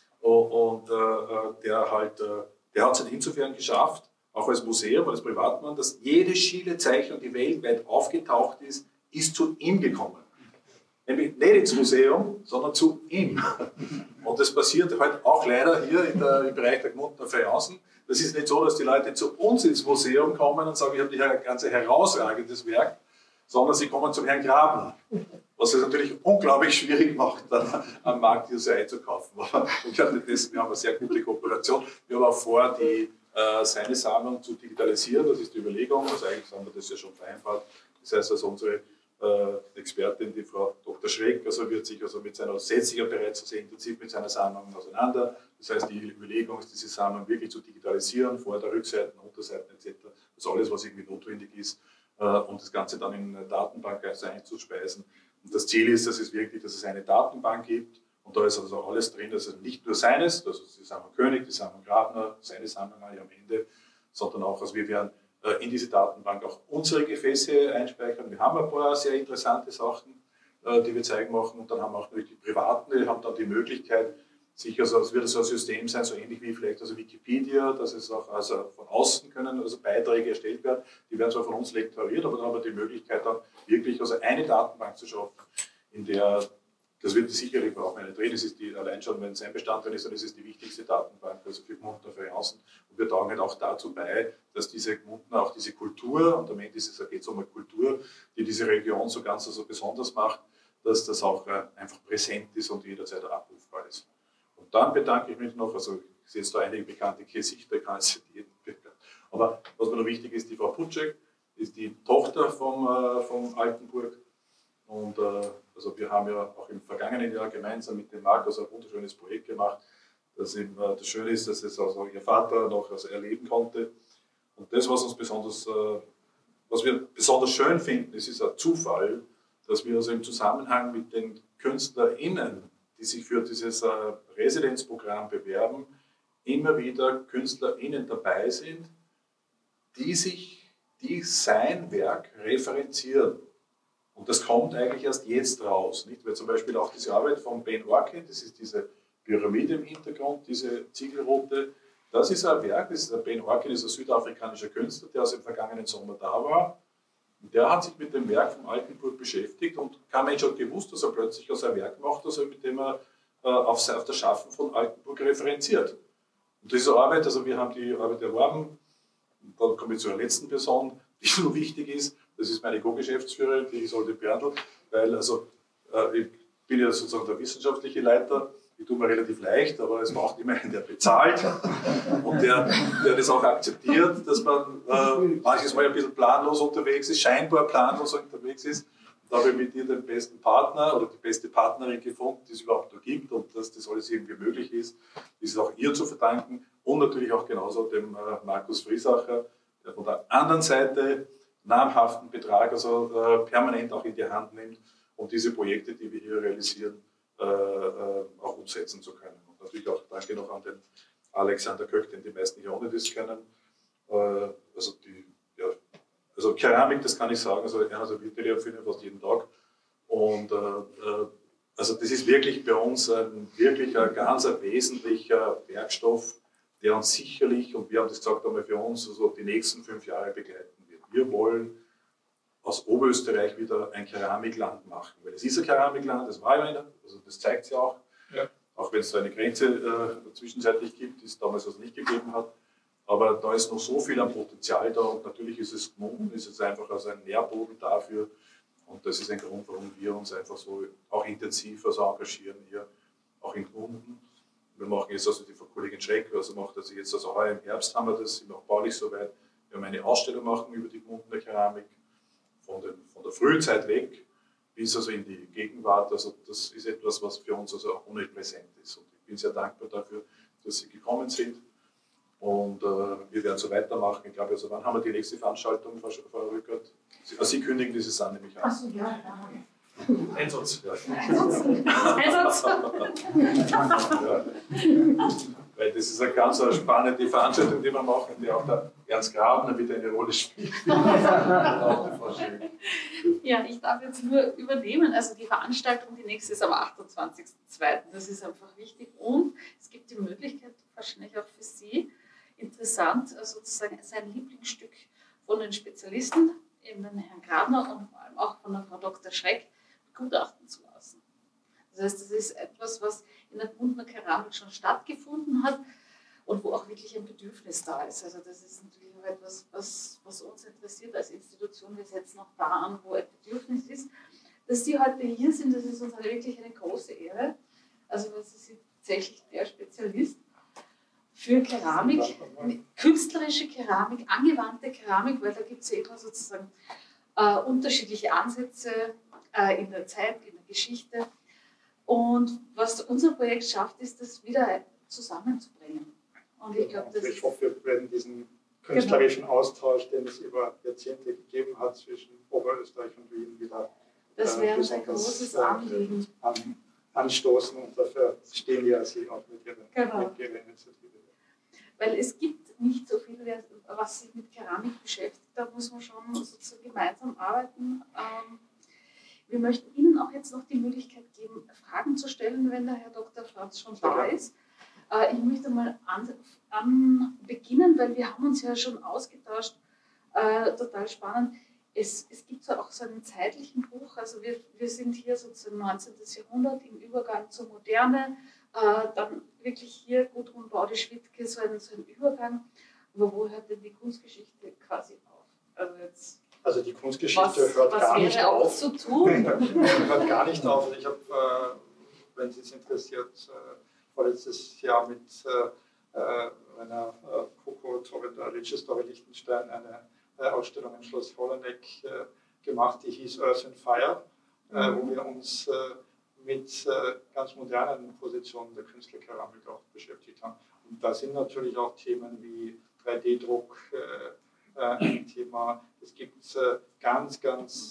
Speaker 1: Und der hat es insofern geschafft, auch als Museum, als Privatmann, dass jede Schiele-Zeichnung, die weltweit aufgetaucht ist, zu ihm gekommen. Nämlich nicht ins Museum, sondern zu ihm. Und das passiert halt auch leider hier im Bereich der Gmundner Fayencen. Das ist nicht so, dass die Leute zu uns ins Museum kommen und sagen, ich habe hier ein ganz herausragendes Werk, sondern sie kommen zum Herrn Grabner. Was es natürlich unglaublich schwierig macht, dann am Markt diese einzukaufen. Aber ich glaube, wir haben eine sehr gute Kooperation. Wir haben auch vor, seine Sammlung zu digitalisieren. Das ist die Überlegung. Also eigentlich haben wir das ja schon vereinbart. Das heißt, also unsere Expertin, die Frau Dr. Schreck, also wird sich also setzt sich ja bereits sehr intensiv mit seiner Sammlung auseinander. Das heißt, die Überlegung ist, diese Sammlung wirklich zu digitalisieren, Vor- der Rückseiten, Unterseiten etc. Das ist alles, was irgendwie notwendig ist, um das Ganze dann in eine Datenbank einzuspeisen. Und das Ziel ist, dass es eine Datenbank gibt und da ist also alles drin, also nicht nur seines, also die Sammlung König, die Sammlung Grabner, seine Sammlung am Ende, sondern auch, also wir werden in diese Datenbank auch unsere Gefäße einspeichern. Wir haben ein paar sehr interessante Sachen, die wir zeigen machen und dann haben wir auch natürlich die Privaten, die haben dann die Möglichkeit, sicher, also es wird so ein System sein, so ähnlich wie vielleicht also Wikipedia, dass es auch also von außen können also Beiträge erstellt werden, die werden zwar von uns lektoriert, aber dann haben wir die Möglichkeit dann wirklich also eine Datenbank zu schaffen, in der, das wird sicherlich brauchen eine drin, das ist die, allein schon, wenn es ein Bestandteil ist, dann ist es die wichtigste Datenbank, also für Gmundner Fayencen. Und wir tragen halt auch dazu bei, dass diese Gmundner auch diese Kultur, und am Ende geht es um eine Kultur, die diese Region so ganz also besonders macht, dass das auch einfach präsent ist und jederzeit abrufbar ist. Und dann bedanke ich mich noch, also ich sehe jetzt da einige bekannte Gesichter, kann es jeden bekannt. Aber was mir noch wichtig ist, die Frau Putschek ist die Tochter vom Altenburg. Und also wir haben ja auch im vergangenen Jahr gemeinsam mit dem Markus ein wunderschönes Projekt gemacht. Das eben das Schöne ist, dass es also ihr Vater noch also erleben konnte. Und das, was wir besonders schön finden, es ist ein Zufall, dass wir also im Zusammenhang mit den KünstlerInnen, die sich für dieses Residenzprogramm bewerben, immer wieder KünstlerInnen dabei sind, die sein Werk referenzieren. Und das kommt eigentlich erst jetzt raus. Nicht? Weil zum Beispiel auch diese Arbeit von Ben Orkin, das ist diese Pyramide im Hintergrund, diese Ziegelrote, das ist ein Werk, Ben Orkin ist ein südafrikanischer Künstler, der aus dem vergangenen Sommer da war. Und der hat sich mit dem Werk vom Altenburg beschäftigt und kein Mensch hat gewusst, dass er plötzlich ein Werk macht, also mit dem er auf das Schaffen von Altenburg referenziert. Und diese Arbeit, also wir haben die Arbeit erworben, dann komme ich zur letzten Person, die so wichtig ist, das ist meine Co-Geschäftsführerin, die Isolde Berndl, weil also, ich bin ja sozusagen der wissenschaftliche Leiter, ich tue mir relativ leicht, aber es braucht immerhin der bezahlt und der das auch akzeptiert, dass man manches Mal ein bisschen planlos unterwegs ist, scheinbar planlos unterwegs ist. Da habe ich mit ihr den besten Partner oder die beste Partnerin gefunden, die es überhaupt noch gibt und dass das alles irgendwie möglich ist. Das ist auch ihr zu verdanken und natürlich auch genauso dem Markus Friesacher, der von der anderen Seite namhaften Betrag also permanent auch in die Hand nimmt, um diese Projekte, die wir hier realisieren, auch umsetzen zu können. Und natürlich auch danke noch an den Alexander Köck, den die meisten hier ohne das kennen. Also Keramik, das kann ich sagen, also er wird fast jeden Tag. Und also das ist wirklich bei uns ein ganz wesentlicher Werkstoff, der uns sicherlich, und wir haben das gesagt einmal für uns, also die nächsten 5 Jahre begleiten wird. Wir wollen aus Oberösterreich wieder ein Keramikland machen. Weil es ist ein Keramikland, das war ja, also das zeigt es ja auch. Ja. Auch wenn es da eine Grenze zwischenzeitlich gibt, die es damals also nicht gegeben hat. Aber da ist noch so viel an Potenzial da und natürlich ist es Gmunden, ist es einfach also ein Nährboden dafür. Und das ist ein Grund, warum wir uns einfach so auch intensiv also engagieren, hier auch in Gmunden. Wir machen jetzt, also die Frau Kollegin Schreck, also macht das jetzt, also heuer im Herbst haben wir das, sind auch baulich soweit. Wir haben eine Ausstellung machen über die Gmundener Keramik, von der Frühzeit weg bis also in die Gegenwart. Also das ist etwas, was für uns also auch omnipräsent ist. Und ich bin sehr dankbar dafür, dass Sie gekommen sind. Und wir werden so weitermachen. Ich glaube, also wann haben wir die nächste Veranstaltung, Frau Rückert? Sie kündigen dieses an, nämlich an.
Speaker 2: Achso, ja.
Speaker 1: Einsatz. Ja.
Speaker 2: Einsatz.
Speaker 1: Ja. Weil das ist eine ganz spannende Veranstaltung, die wir machen, die auch der Ernst Grabner wieder eine Rolle spielt.
Speaker 4: Ja, ich darf jetzt nur übernehmen. Also die Veranstaltung, die nächste ist am 28.02. Das ist einfach wichtig. Und es gibt die Möglichkeit, wahrscheinlich auch für Sie interessant, sozusagen sein Lieblingsstück von den Spezialisten, eben den Herrn Grabner und vor allem auch von der Frau Dr. Schreck, begutachten zu lassen. Das heißt, das ist etwas, was in der Gmundener Keramik schon stattgefunden hat und wo auch wirklich ein Bedürfnis da ist. Also das ist natürlich auch etwas, was uns interessiert als Institution. Wir setzen auch da an, wo ein Bedürfnis ist. Dass Sie heute hier sind, das ist uns wirklich eine große Ehre. Also weil Sie sind tatsächlich der Spezialist für Keramik, künstlerische Keramik, angewandte Keramik, weil da gibt es ja immer sozusagen unterschiedliche Ansätze in der Zeit, in der Geschichte. Und was unser Projekt schafft, ist, das wieder zusammenzubringen. Und ich glaube,
Speaker 3: ich hoffe, wir werden diesen künstlerischen Austausch, den es über Jahrzehnte gegeben hat zwischen Oberösterreich und Wien, wieder
Speaker 4: das wäre ein großes Anliegen.
Speaker 3: Anstoßen. Und dafür stehen ja Sie auch mit Ihrer Initiative.
Speaker 4: Weil es gibt nicht so viel, was sich mit Keramik beschäftigt. Da muss man schon sozusagen gemeinsam arbeiten. Wir möchten Ihnen auch jetzt noch die Möglichkeit geben, Fragen zu stellen, wenn der Herr Dr. Franz schon da ist. Ich möchte mal beginnen, weil wir haben uns ja schon ausgetauscht, total spannend. Es gibt so auch so einen zeitlichen Bruch, also wir sind hier sozusagen 19. Jahrhundert im Übergang zur Moderne, dann wirklich hier Gudrun Baudisch-Wittke, so ein Übergang, aber wo hört denn die Kunstgeschichte quasi auf?
Speaker 3: Also die Kunstgeschichte hört gar nicht auf.
Speaker 4: Was wäre auch zu tun?
Speaker 3: Hört gar nicht auf. Also ich habe, wenn Sie es interessiert, vorletztes Jahr mit einer Coco Registore Liechtenstein eine Ausstellung im Schloss Holleneck gemacht, die hieß Earth and Fire, wo wir uns mit ganz modernen Positionen der Künstlerkeramik auch beschäftigt haben. Und da sind natürlich auch Themen wie 3D-Druck ein Thema. Es gibt ganz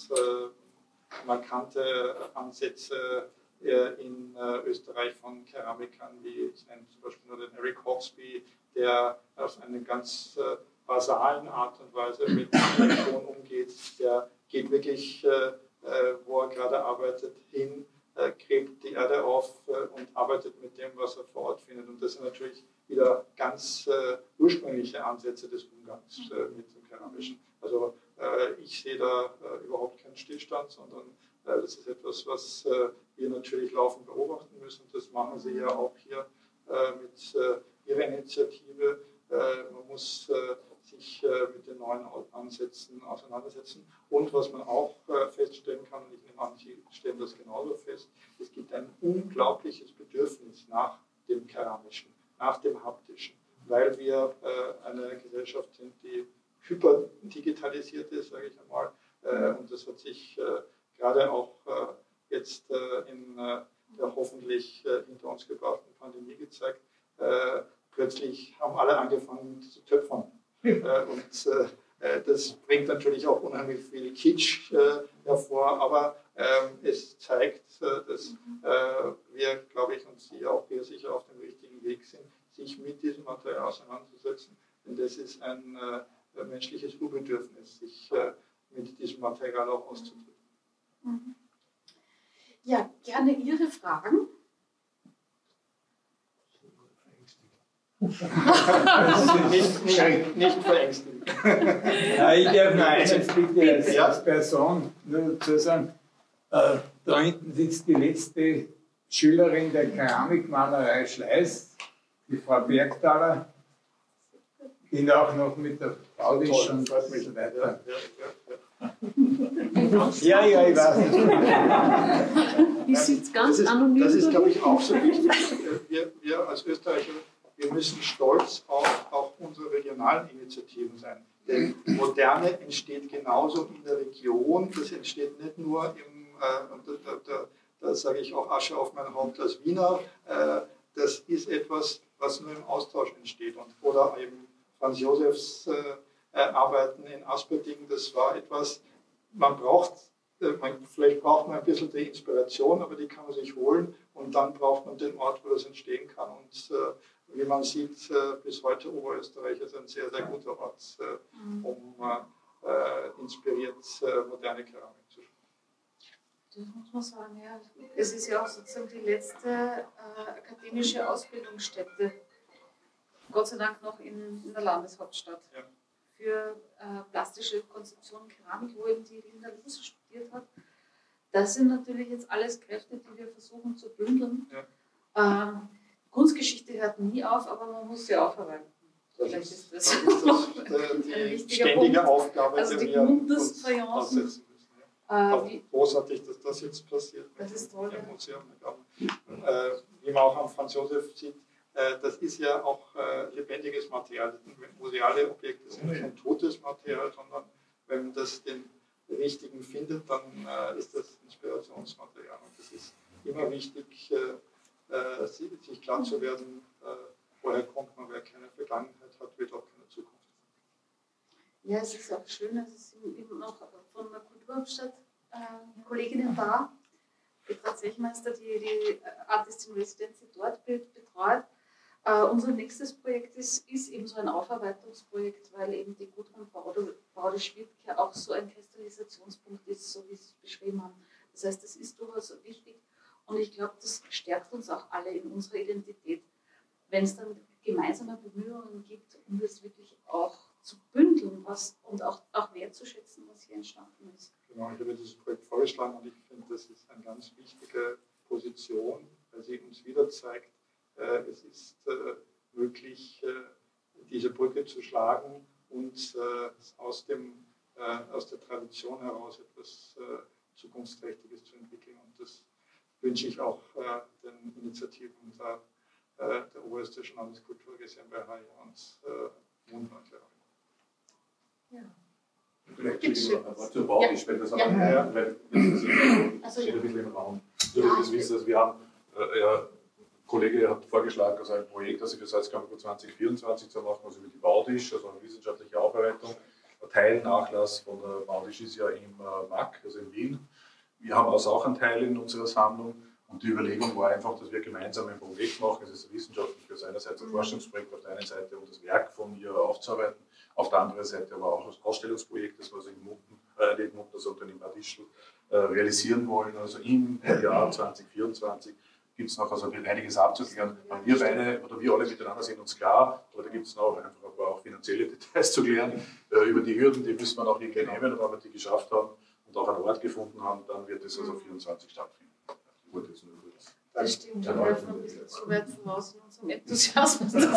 Speaker 3: markante Ansätze in Österreich von Keramikern, wie ich nenne zum Beispiel nur den Eric Hawksby, der auf eine ganz basalen Art und Weise mit Ton umgeht. Der geht wirklich, wo er gerade arbeitet, hin, gräbt die Erde auf und arbeitet mit dem, was er vor Ort findet. Und das sind natürlich wieder ganz ursprüngliche Ansätze des Umgangs mit dem Keramischen. Also ich sehe da überhaupt keinen Stillstand, sondern das ist etwas, was wir natürlich laufend beobachten müssen. Das machen Sie ja auch hier mit Ihrer Initiative. Man muss sich mit den neuen Ansätzen auseinandersetzen. Und was man auch feststellen kann, und ich nehme an, Sie stellen das genauso fest, es gibt ein unglaubliches Bedürfnis nach dem Keramischen, nach dem Haptischen, weil wir eine Gesellschaft sind, die hyperdigitalisiert ist, sage ich einmal. Und das hat sich gerade auch jetzt in der hoffentlich hinter uns gebrachten Pandemie gezeigt. Plötzlich haben alle angefangen zu töpfern. Und das bringt natürlich auch unheimlich viel Kitsch hervor, aber es zeigt, dass wir, glaube ich, und Sie auch hier sicher auf dem richtigen Weg sind, sich mit diesem Material auseinanderzusetzen. Denn das ist ein menschliches Urbedürfnis, sich mit diesem Material auch auszudrücken.
Speaker 4: Ja, gerne Ihre Fragen.
Speaker 3: nicht verängstigend.
Speaker 5: Ja, ich darf noch eines bitte als Person nur dazu sagen. Da hinten sitzt die letzte Schülerin der Keramikmalerei Schleiß, die Frau Bergthaler, die auch noch mit der Baudisch und so weiter. Ja, ich weiß.
Speaker 4: Ich sitze ganz anonym.
Speaker 3: Das ist, glaube ich, auch so wichtig. Wir als Österreicher, wir müssen stolz auf auch unsere regionalen Initiativen sein. Denn Moderne entsteht genauso in der Region. Das entsteht nicht nur da sage ich auch Asche auf mein Haupt als Wiener. Das ist etwas, was nur im Austausch entsteht. Oder eben Franz Josefs Arbeiten in Asperting, das war etwas, vielleicht braucht man ein bisschen die Inspiration, aber die kann man sich holen und dann braucht man den Ort, wo das entstehen kann. Und wie man sieht, bis heute Oberösterreich ist ein sehr, sehr guter Ort, um inspiriert moderne Keramik zu schaffen.
Speaker 4: Das muss man sagen, ja. Es ist ja auch sozusagen die letzte akademische Ausbildungsstätte, Gott sei Dank noch in der Landeshauptstadt, ja, für plastische Konzeption und Keramik, wo eben die Linda Luz studiert hat. Das sind natürlich jetzt alles Kräfte, die wir versuchen zu bündeln. Ja. Kunstgeschichte hört nie auf, aber man muss sie aufarbeiten. Vielleicht ist das
Speaker 3: die ständige
Speaker 4: Punkt.
Speaker 3: Aufgabe,
Speaker 4: also die
Speaker 3: wir uns
Speaker 4: Fayencen,
Speaker 3: aussetzen müssen. Auch großartig, dass das jetzt passiert.
Speaker 4: Das ist toll.
Speaker 3: Im Museum. Wie man auch am Franz Josef sieht, das ist ja auch lebendiges Material. Museale Objekte sind kein totes Material, sondern wenn man das den richtigen findet, dann ist das Inspirationsmaterial. Und es ist immer wichtig, sich klar zu werden, woher kommt man, wer keine Vergangenheit hat, wird auch keine Zukunft.
Speaker 4: Ja, es ist auch schön, dass es eben noch von der Kulturhauptstadt Kolleginnen da, Petra Zechmeister, die Artist in Residency dort betreut. Unser nächstes Projekt ist eben so ein Aufarbeitungsprojekt, weil eben die Gudrun Baudisch-Wittke auch so ein Kristallisationspunkt ist, so wie Sie es beschrieben haben. Das heißt, das ist durchaus wichtig und ich glaube, das stärkt uns auch alle in unserer Identität, wenn es dann gemeinsame Bemühungen gibt, um das wirklich auch zu bündeln und auch wertzuschätzen, was hier entstanden ist.
Speaker 3: Genau, ich habe dieses Projekt vorgeschlagen und ich finde, das ist eine ganz wichtige Position, weil sie uns wieder zeigt, es ist möglich, diese Brücke zu schlagen und aus der Tradition heraus etwas Zukunftsträchtiges zu entwickeln. Und das wünsche ich auch den Initiativen der Oberösterreichischen Landeskultur GmbH und Mundmarke.
Speaker 4: Ja.
Speaker 1: Vielleicht zur Baudisch, weil das steht ein bisschen im Raum. Das wissen, dass wir haben, ein Kollege hat vorgeschlagen, also ein Projekt, das ich für Salzkammergut 2024 zu machen, also über die Baudisch, also eine wissenschaftliche Aufarbeitung. Der Teilnachlass von der Baudisch ist ja im MAK, also in Wien. Wir haben also auch einen Teil in unserer Sammlung. Und die Überlegung war einfach, dass wir gemeinsam ein Projekt machen. Es ist ein wissenschaftliches, einerseits ein Forschungsprojekt auf der einen Seite, um das Werk von ihr aufzuarbeiten, auf der anderen Seite aber auch ein Ausstellungsprojekt, das wir also in Bad Ischl realisieren wollen. Also im Jahr 2024 gibt es noch also einiges abzuklären. Wir beide oder wir alle miteinander sind uns klar, aber da gibt es noch einfach aber auch finanzielle Details zu klären. Über die Hürden, die müssen wir noch irgendwie nehmen, und wenn wir die geschafft haben und auch einen Ort gefunden haben, dann wird es also 24 stattfinden.
Speaker 4: Das stimmt, wir helfen ein bisschen zu weit voraus in unserem Enthusiasmus, das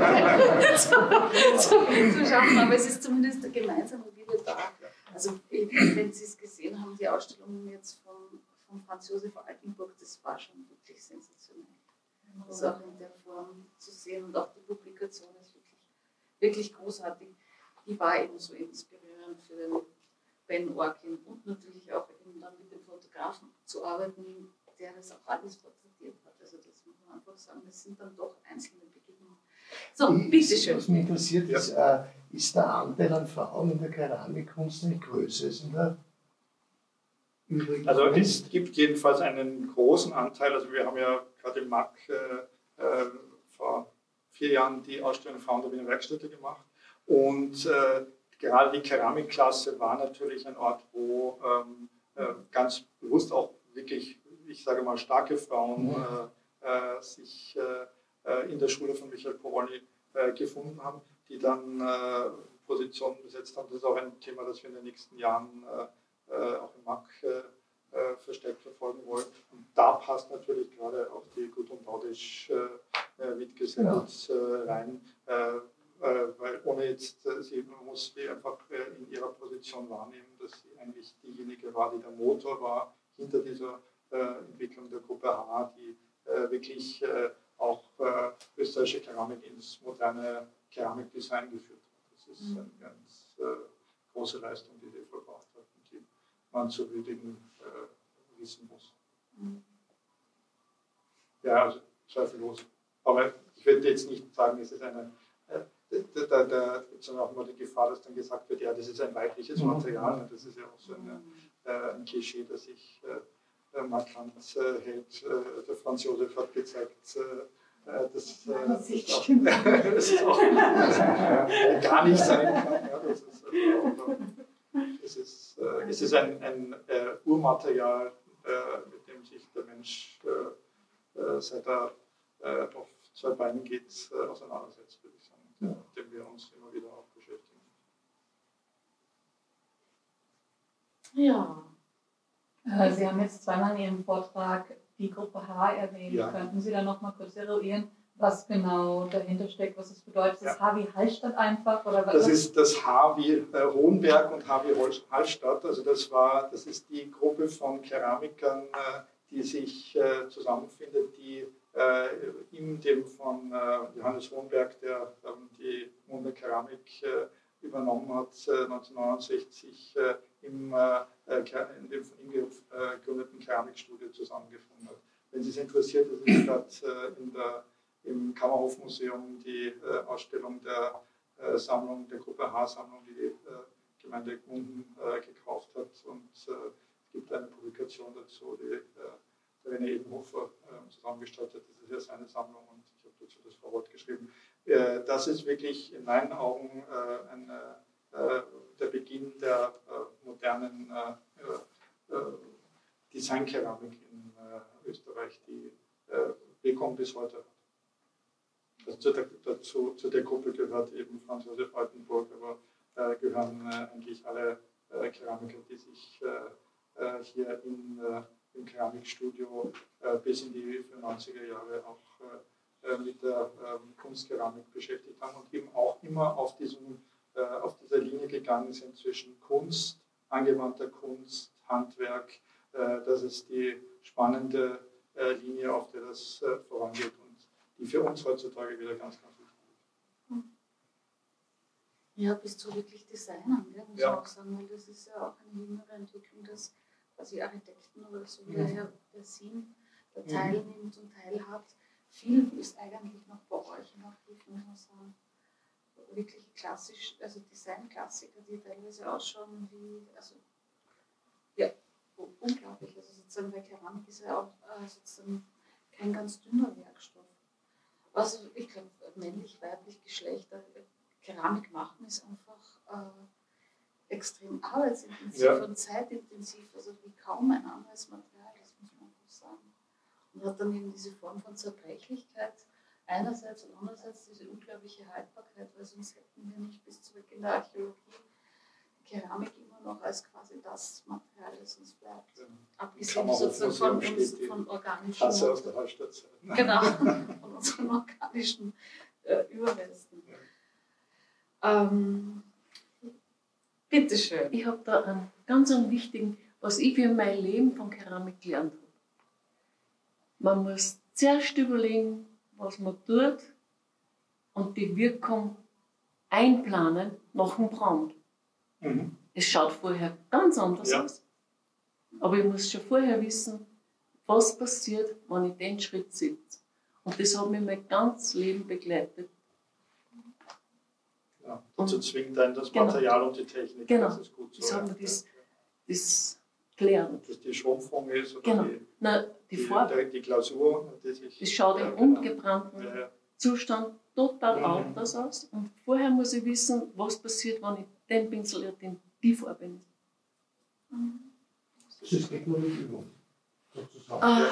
Speaker 4: zu schaffen, aber es ist zumindest der gemeinsame Wille da. Also, wenn Sie es gesehen haben, die Ausstellung jetzt von Franz Josef Altenburg, das war schon wirklich sensationell. Das auch in der Form zu sehen und auch die Publikation ist wirklich großartig. Die war eben so inspirierend für den Ben Orkin und natürlich auch eben dann mit dem Fotografen zu arbeiten, der das auch alles porträtiert hat. Also das muss man einfach sagen, das sind dann doch einzelne Begegnungen. So, bitteschön.
Speaker 6: Was mich interessiert ist der Anteil an Frauen in der Keramikkunst nicht größer als in der übrigen
Speaker 3: Also
Speaker 6: Kunst?
Speaker 3: es gibt jedenfalls einen großen Anteil. Also wir haben ja gerade im MAK vor 4 Jahren die Ausstellung Frauen der Wiener Werkstätte gemacht. Und gerade die Keramikklasse war natürlich ein Ort, wo ganz bewusst auch wirklich, ich sage mal, starke Frauen sich in der Schule von Michael Porolli gefunden haben, die dann Positionen besetzt haben. Das ist auch ein Thema, das wir in den nächsten Jahren auch im MAK verstärkt verfolgen wollen. Und da passt natürlich gerade auch die Gudrun Baudisch-Wittke sehr gut rein, weil ohne jetzt, man muss sie einfach in ihrer Position wahrnehmen, dass sie eigentlich diejenige war, die der Motor war hinter dieser Entwicklung der Gruppe H, die wirklich auch österreichische Keramik ins moderne Keramikdesign geführt hat. Das ist eine ganz große Leistung, die die vollbracht hat und die man zu würdigen wissen muss. Ja, also zweifellos. Aber ich würde jetzt nicht sagen, es ist eine. Da gibt es dann auch immer die Gefahr, dass dann gesagt wird, ja, das ist ein weibliches Material. Und das ist ja auch so ein Klischee, das sich markant hält. Der Franz Josef hat gezeigt, das ist auch gar nicht sein kann. Ja, es ist ein Urmaterial, mit dem sich der Mensch, seit er auf zwei Beinen geht, auseinandersetzt, würde ich sagen, mit dem wir uns immer wieder auch beschäftigen.
Speaker 7: Ja. Sie haben jetzt zweimal in Ihrem Vortrag die Gruppe H erwähnt. Ja. Könnten Sie da noch mal kurz eruieren, was genau dahinter steckt, was es bedeutet? Ist das H wie Hallstatt einfach? Oder was?
Speaker 3: Das ist das H wie Hohenberg und H wie Hallstatt. Also das ist die Gruppe von Keramikern, die sich zusammenfindet, die in dem von Johannes Hohenberg, der die Wunderkeramik übernommen hat, 1969 in dem von ihm gegründeten Keramikstudio zusammengefunden hat. Wenn Sie es interessiert, das ist gerade im Kammerhofmuseum die Ausstellung der Sammlung, der Gruppe H-Sammlung, die die Gemeinde Gmunden gekauft hat. Und es gibt eine Publikation dazu, die der René Edenhofer zusammengestellt hat. Das ist ja seine Sammlung und ich habe dazu das Vorwort geschrieben. Das ist wirklich in meinen Augen der Beginn der modernen Designkeramik in Österreich, die Wirkung bis heute hat. Also zu der Gruppe gehört eben Franz Josef Altenburg, aber gehören eigentlich alle Keramiker, die sich hier im Keramikstudio bis in die 90er Jahre auch mit der Kunstkeramik beschäftigt haben und eben auch immer auf dieser Linie gegangen sind zwischen Kunst, angewandter Kunst, Handwerk. Das ist die spannende Linie, auf der das vorangeht und die für uns heutzutage wieder ganz, ganz wichtig ist.
Speaker 4: Ja, bis zu wirklich Designern, muss man auch sagen, weil das ist ja auch eine jüngere Entwicklung, dass quasi Architekten oder so, wie der Herr Bessin da teilnimmt und teilhat. Viel ist eigentlich noch bei euch im Archiv, muss man sagen. Wirklich klassisch, also Designklassiker, die teilweise ausschauen wie, also ja, unglaublich. Also sozusagen bei Keramik ist ja auch sozusagen kein ganz dünner Werkstoff. Also ich glaube, männlich-weiblich Geschlechter, Keramik machen ist einfach extrem arbeitsintensiv und zeitintensiv, also wie kaum ein anderes Material, das muss man einfach sagen. Und hat dann eben diese Form von Zerbrechlichkeit einerseits und andererseits diese unglaubliche Haltbarkeit, weil sonst hätten wir nicht bis zurück in der Archäologie Keramik immer noch als quasi das Material, das uns bleibt. Ja. Abgesehen sozusagen von organischen
Speaker 3: Tasse aus der Hallstattzeit.
Speaker 4: Genau, von unseren organischen Überresten. Ja. Bitteschön.
Speaker 7: Ich habe da einen ganz wichtigen, was ich für mein Leben von Keramik gelernt habe. Man muss zuerst überlegen, was man tut und die Wirkung einplanen nach dem Brand. Es schaut vorher ganz anders aus. Aber ich muss schon vorher wissen, was passiert, wenn ich den Schritt setze. Und das hat mich mein ganzes Leben begleitet.
Speaker 3: Ja, dazu zwingt einen das Material und die Technik.
Speaker 7: Genau,
Speaker 3: das ist gut so.
Speaker 7: Das hat mir das gelernt.
Speaker 3: Ob das die Schrumpfung ist oder
Speaker 7: die Farbe.
Speaker 3: Die Glasur.
Speaker 7: Das schaut im ungebrannten Zustand total anders aus. Und vorher muss ich wissen, was passiert, wenn ich den Pinsel in die Farbe nehme.
Speaker 6: Das ist nicht nur eine Übung, sozusagen.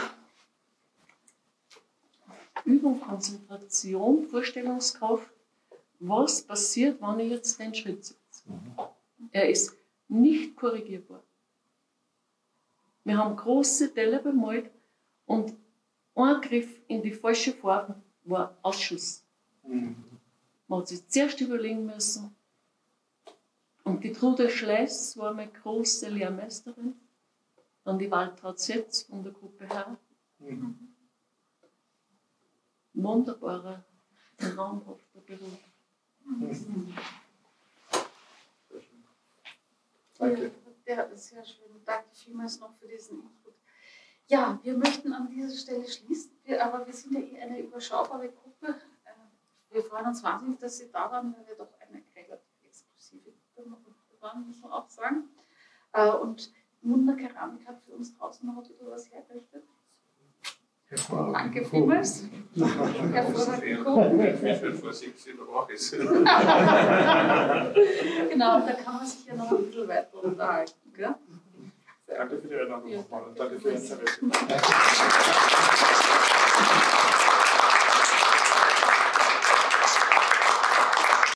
Speaker 7: Übung, Konzentration, Vorstellungskraft. Was passiert, wenn ich jetzt den Schritt setze? Er ist nicht korrigierbar. Wir haben große Teller bemalt und ein Griff in die falsche Farbe war Ausschuss. Man hat sich zuerst überlegen müssen. Und die Trude Schleiß war meine große Lehrmeisterin. Dann die Waltraud Setz von der Gruppe H. Wunderbarer, traumhafter Beruf.
Speaker 3: Danke.
Speaker 4: Ja, sehr schön. Danke vielmals noch für diesen Input. Ja, wir möchten an dieser Stelle schließen, aber wir sind ja eh eine überschaubare Gruppe. Wir freuen uns wahnsinnig, dass Sie da waren, weil wir doch eine relativ exklusive Gruppe waren, muss man auch sagen. Und Wunderkeramik hat für uns draußen noch ein bisschen was hergerichtet. Danke vielmals. Hervorragend.
Speaker 1: Vor 17 Uhr ist.
Speaker 4: Genau, und da kann man sich ja noch ein bisschen weiter unterhalten. Gell?
Speaker 3: Danke für die Einladung
Speaker 4: Ja,
Speaker 3: nochmal und danke für Ihr Interesse.
Speaker 6: Danke.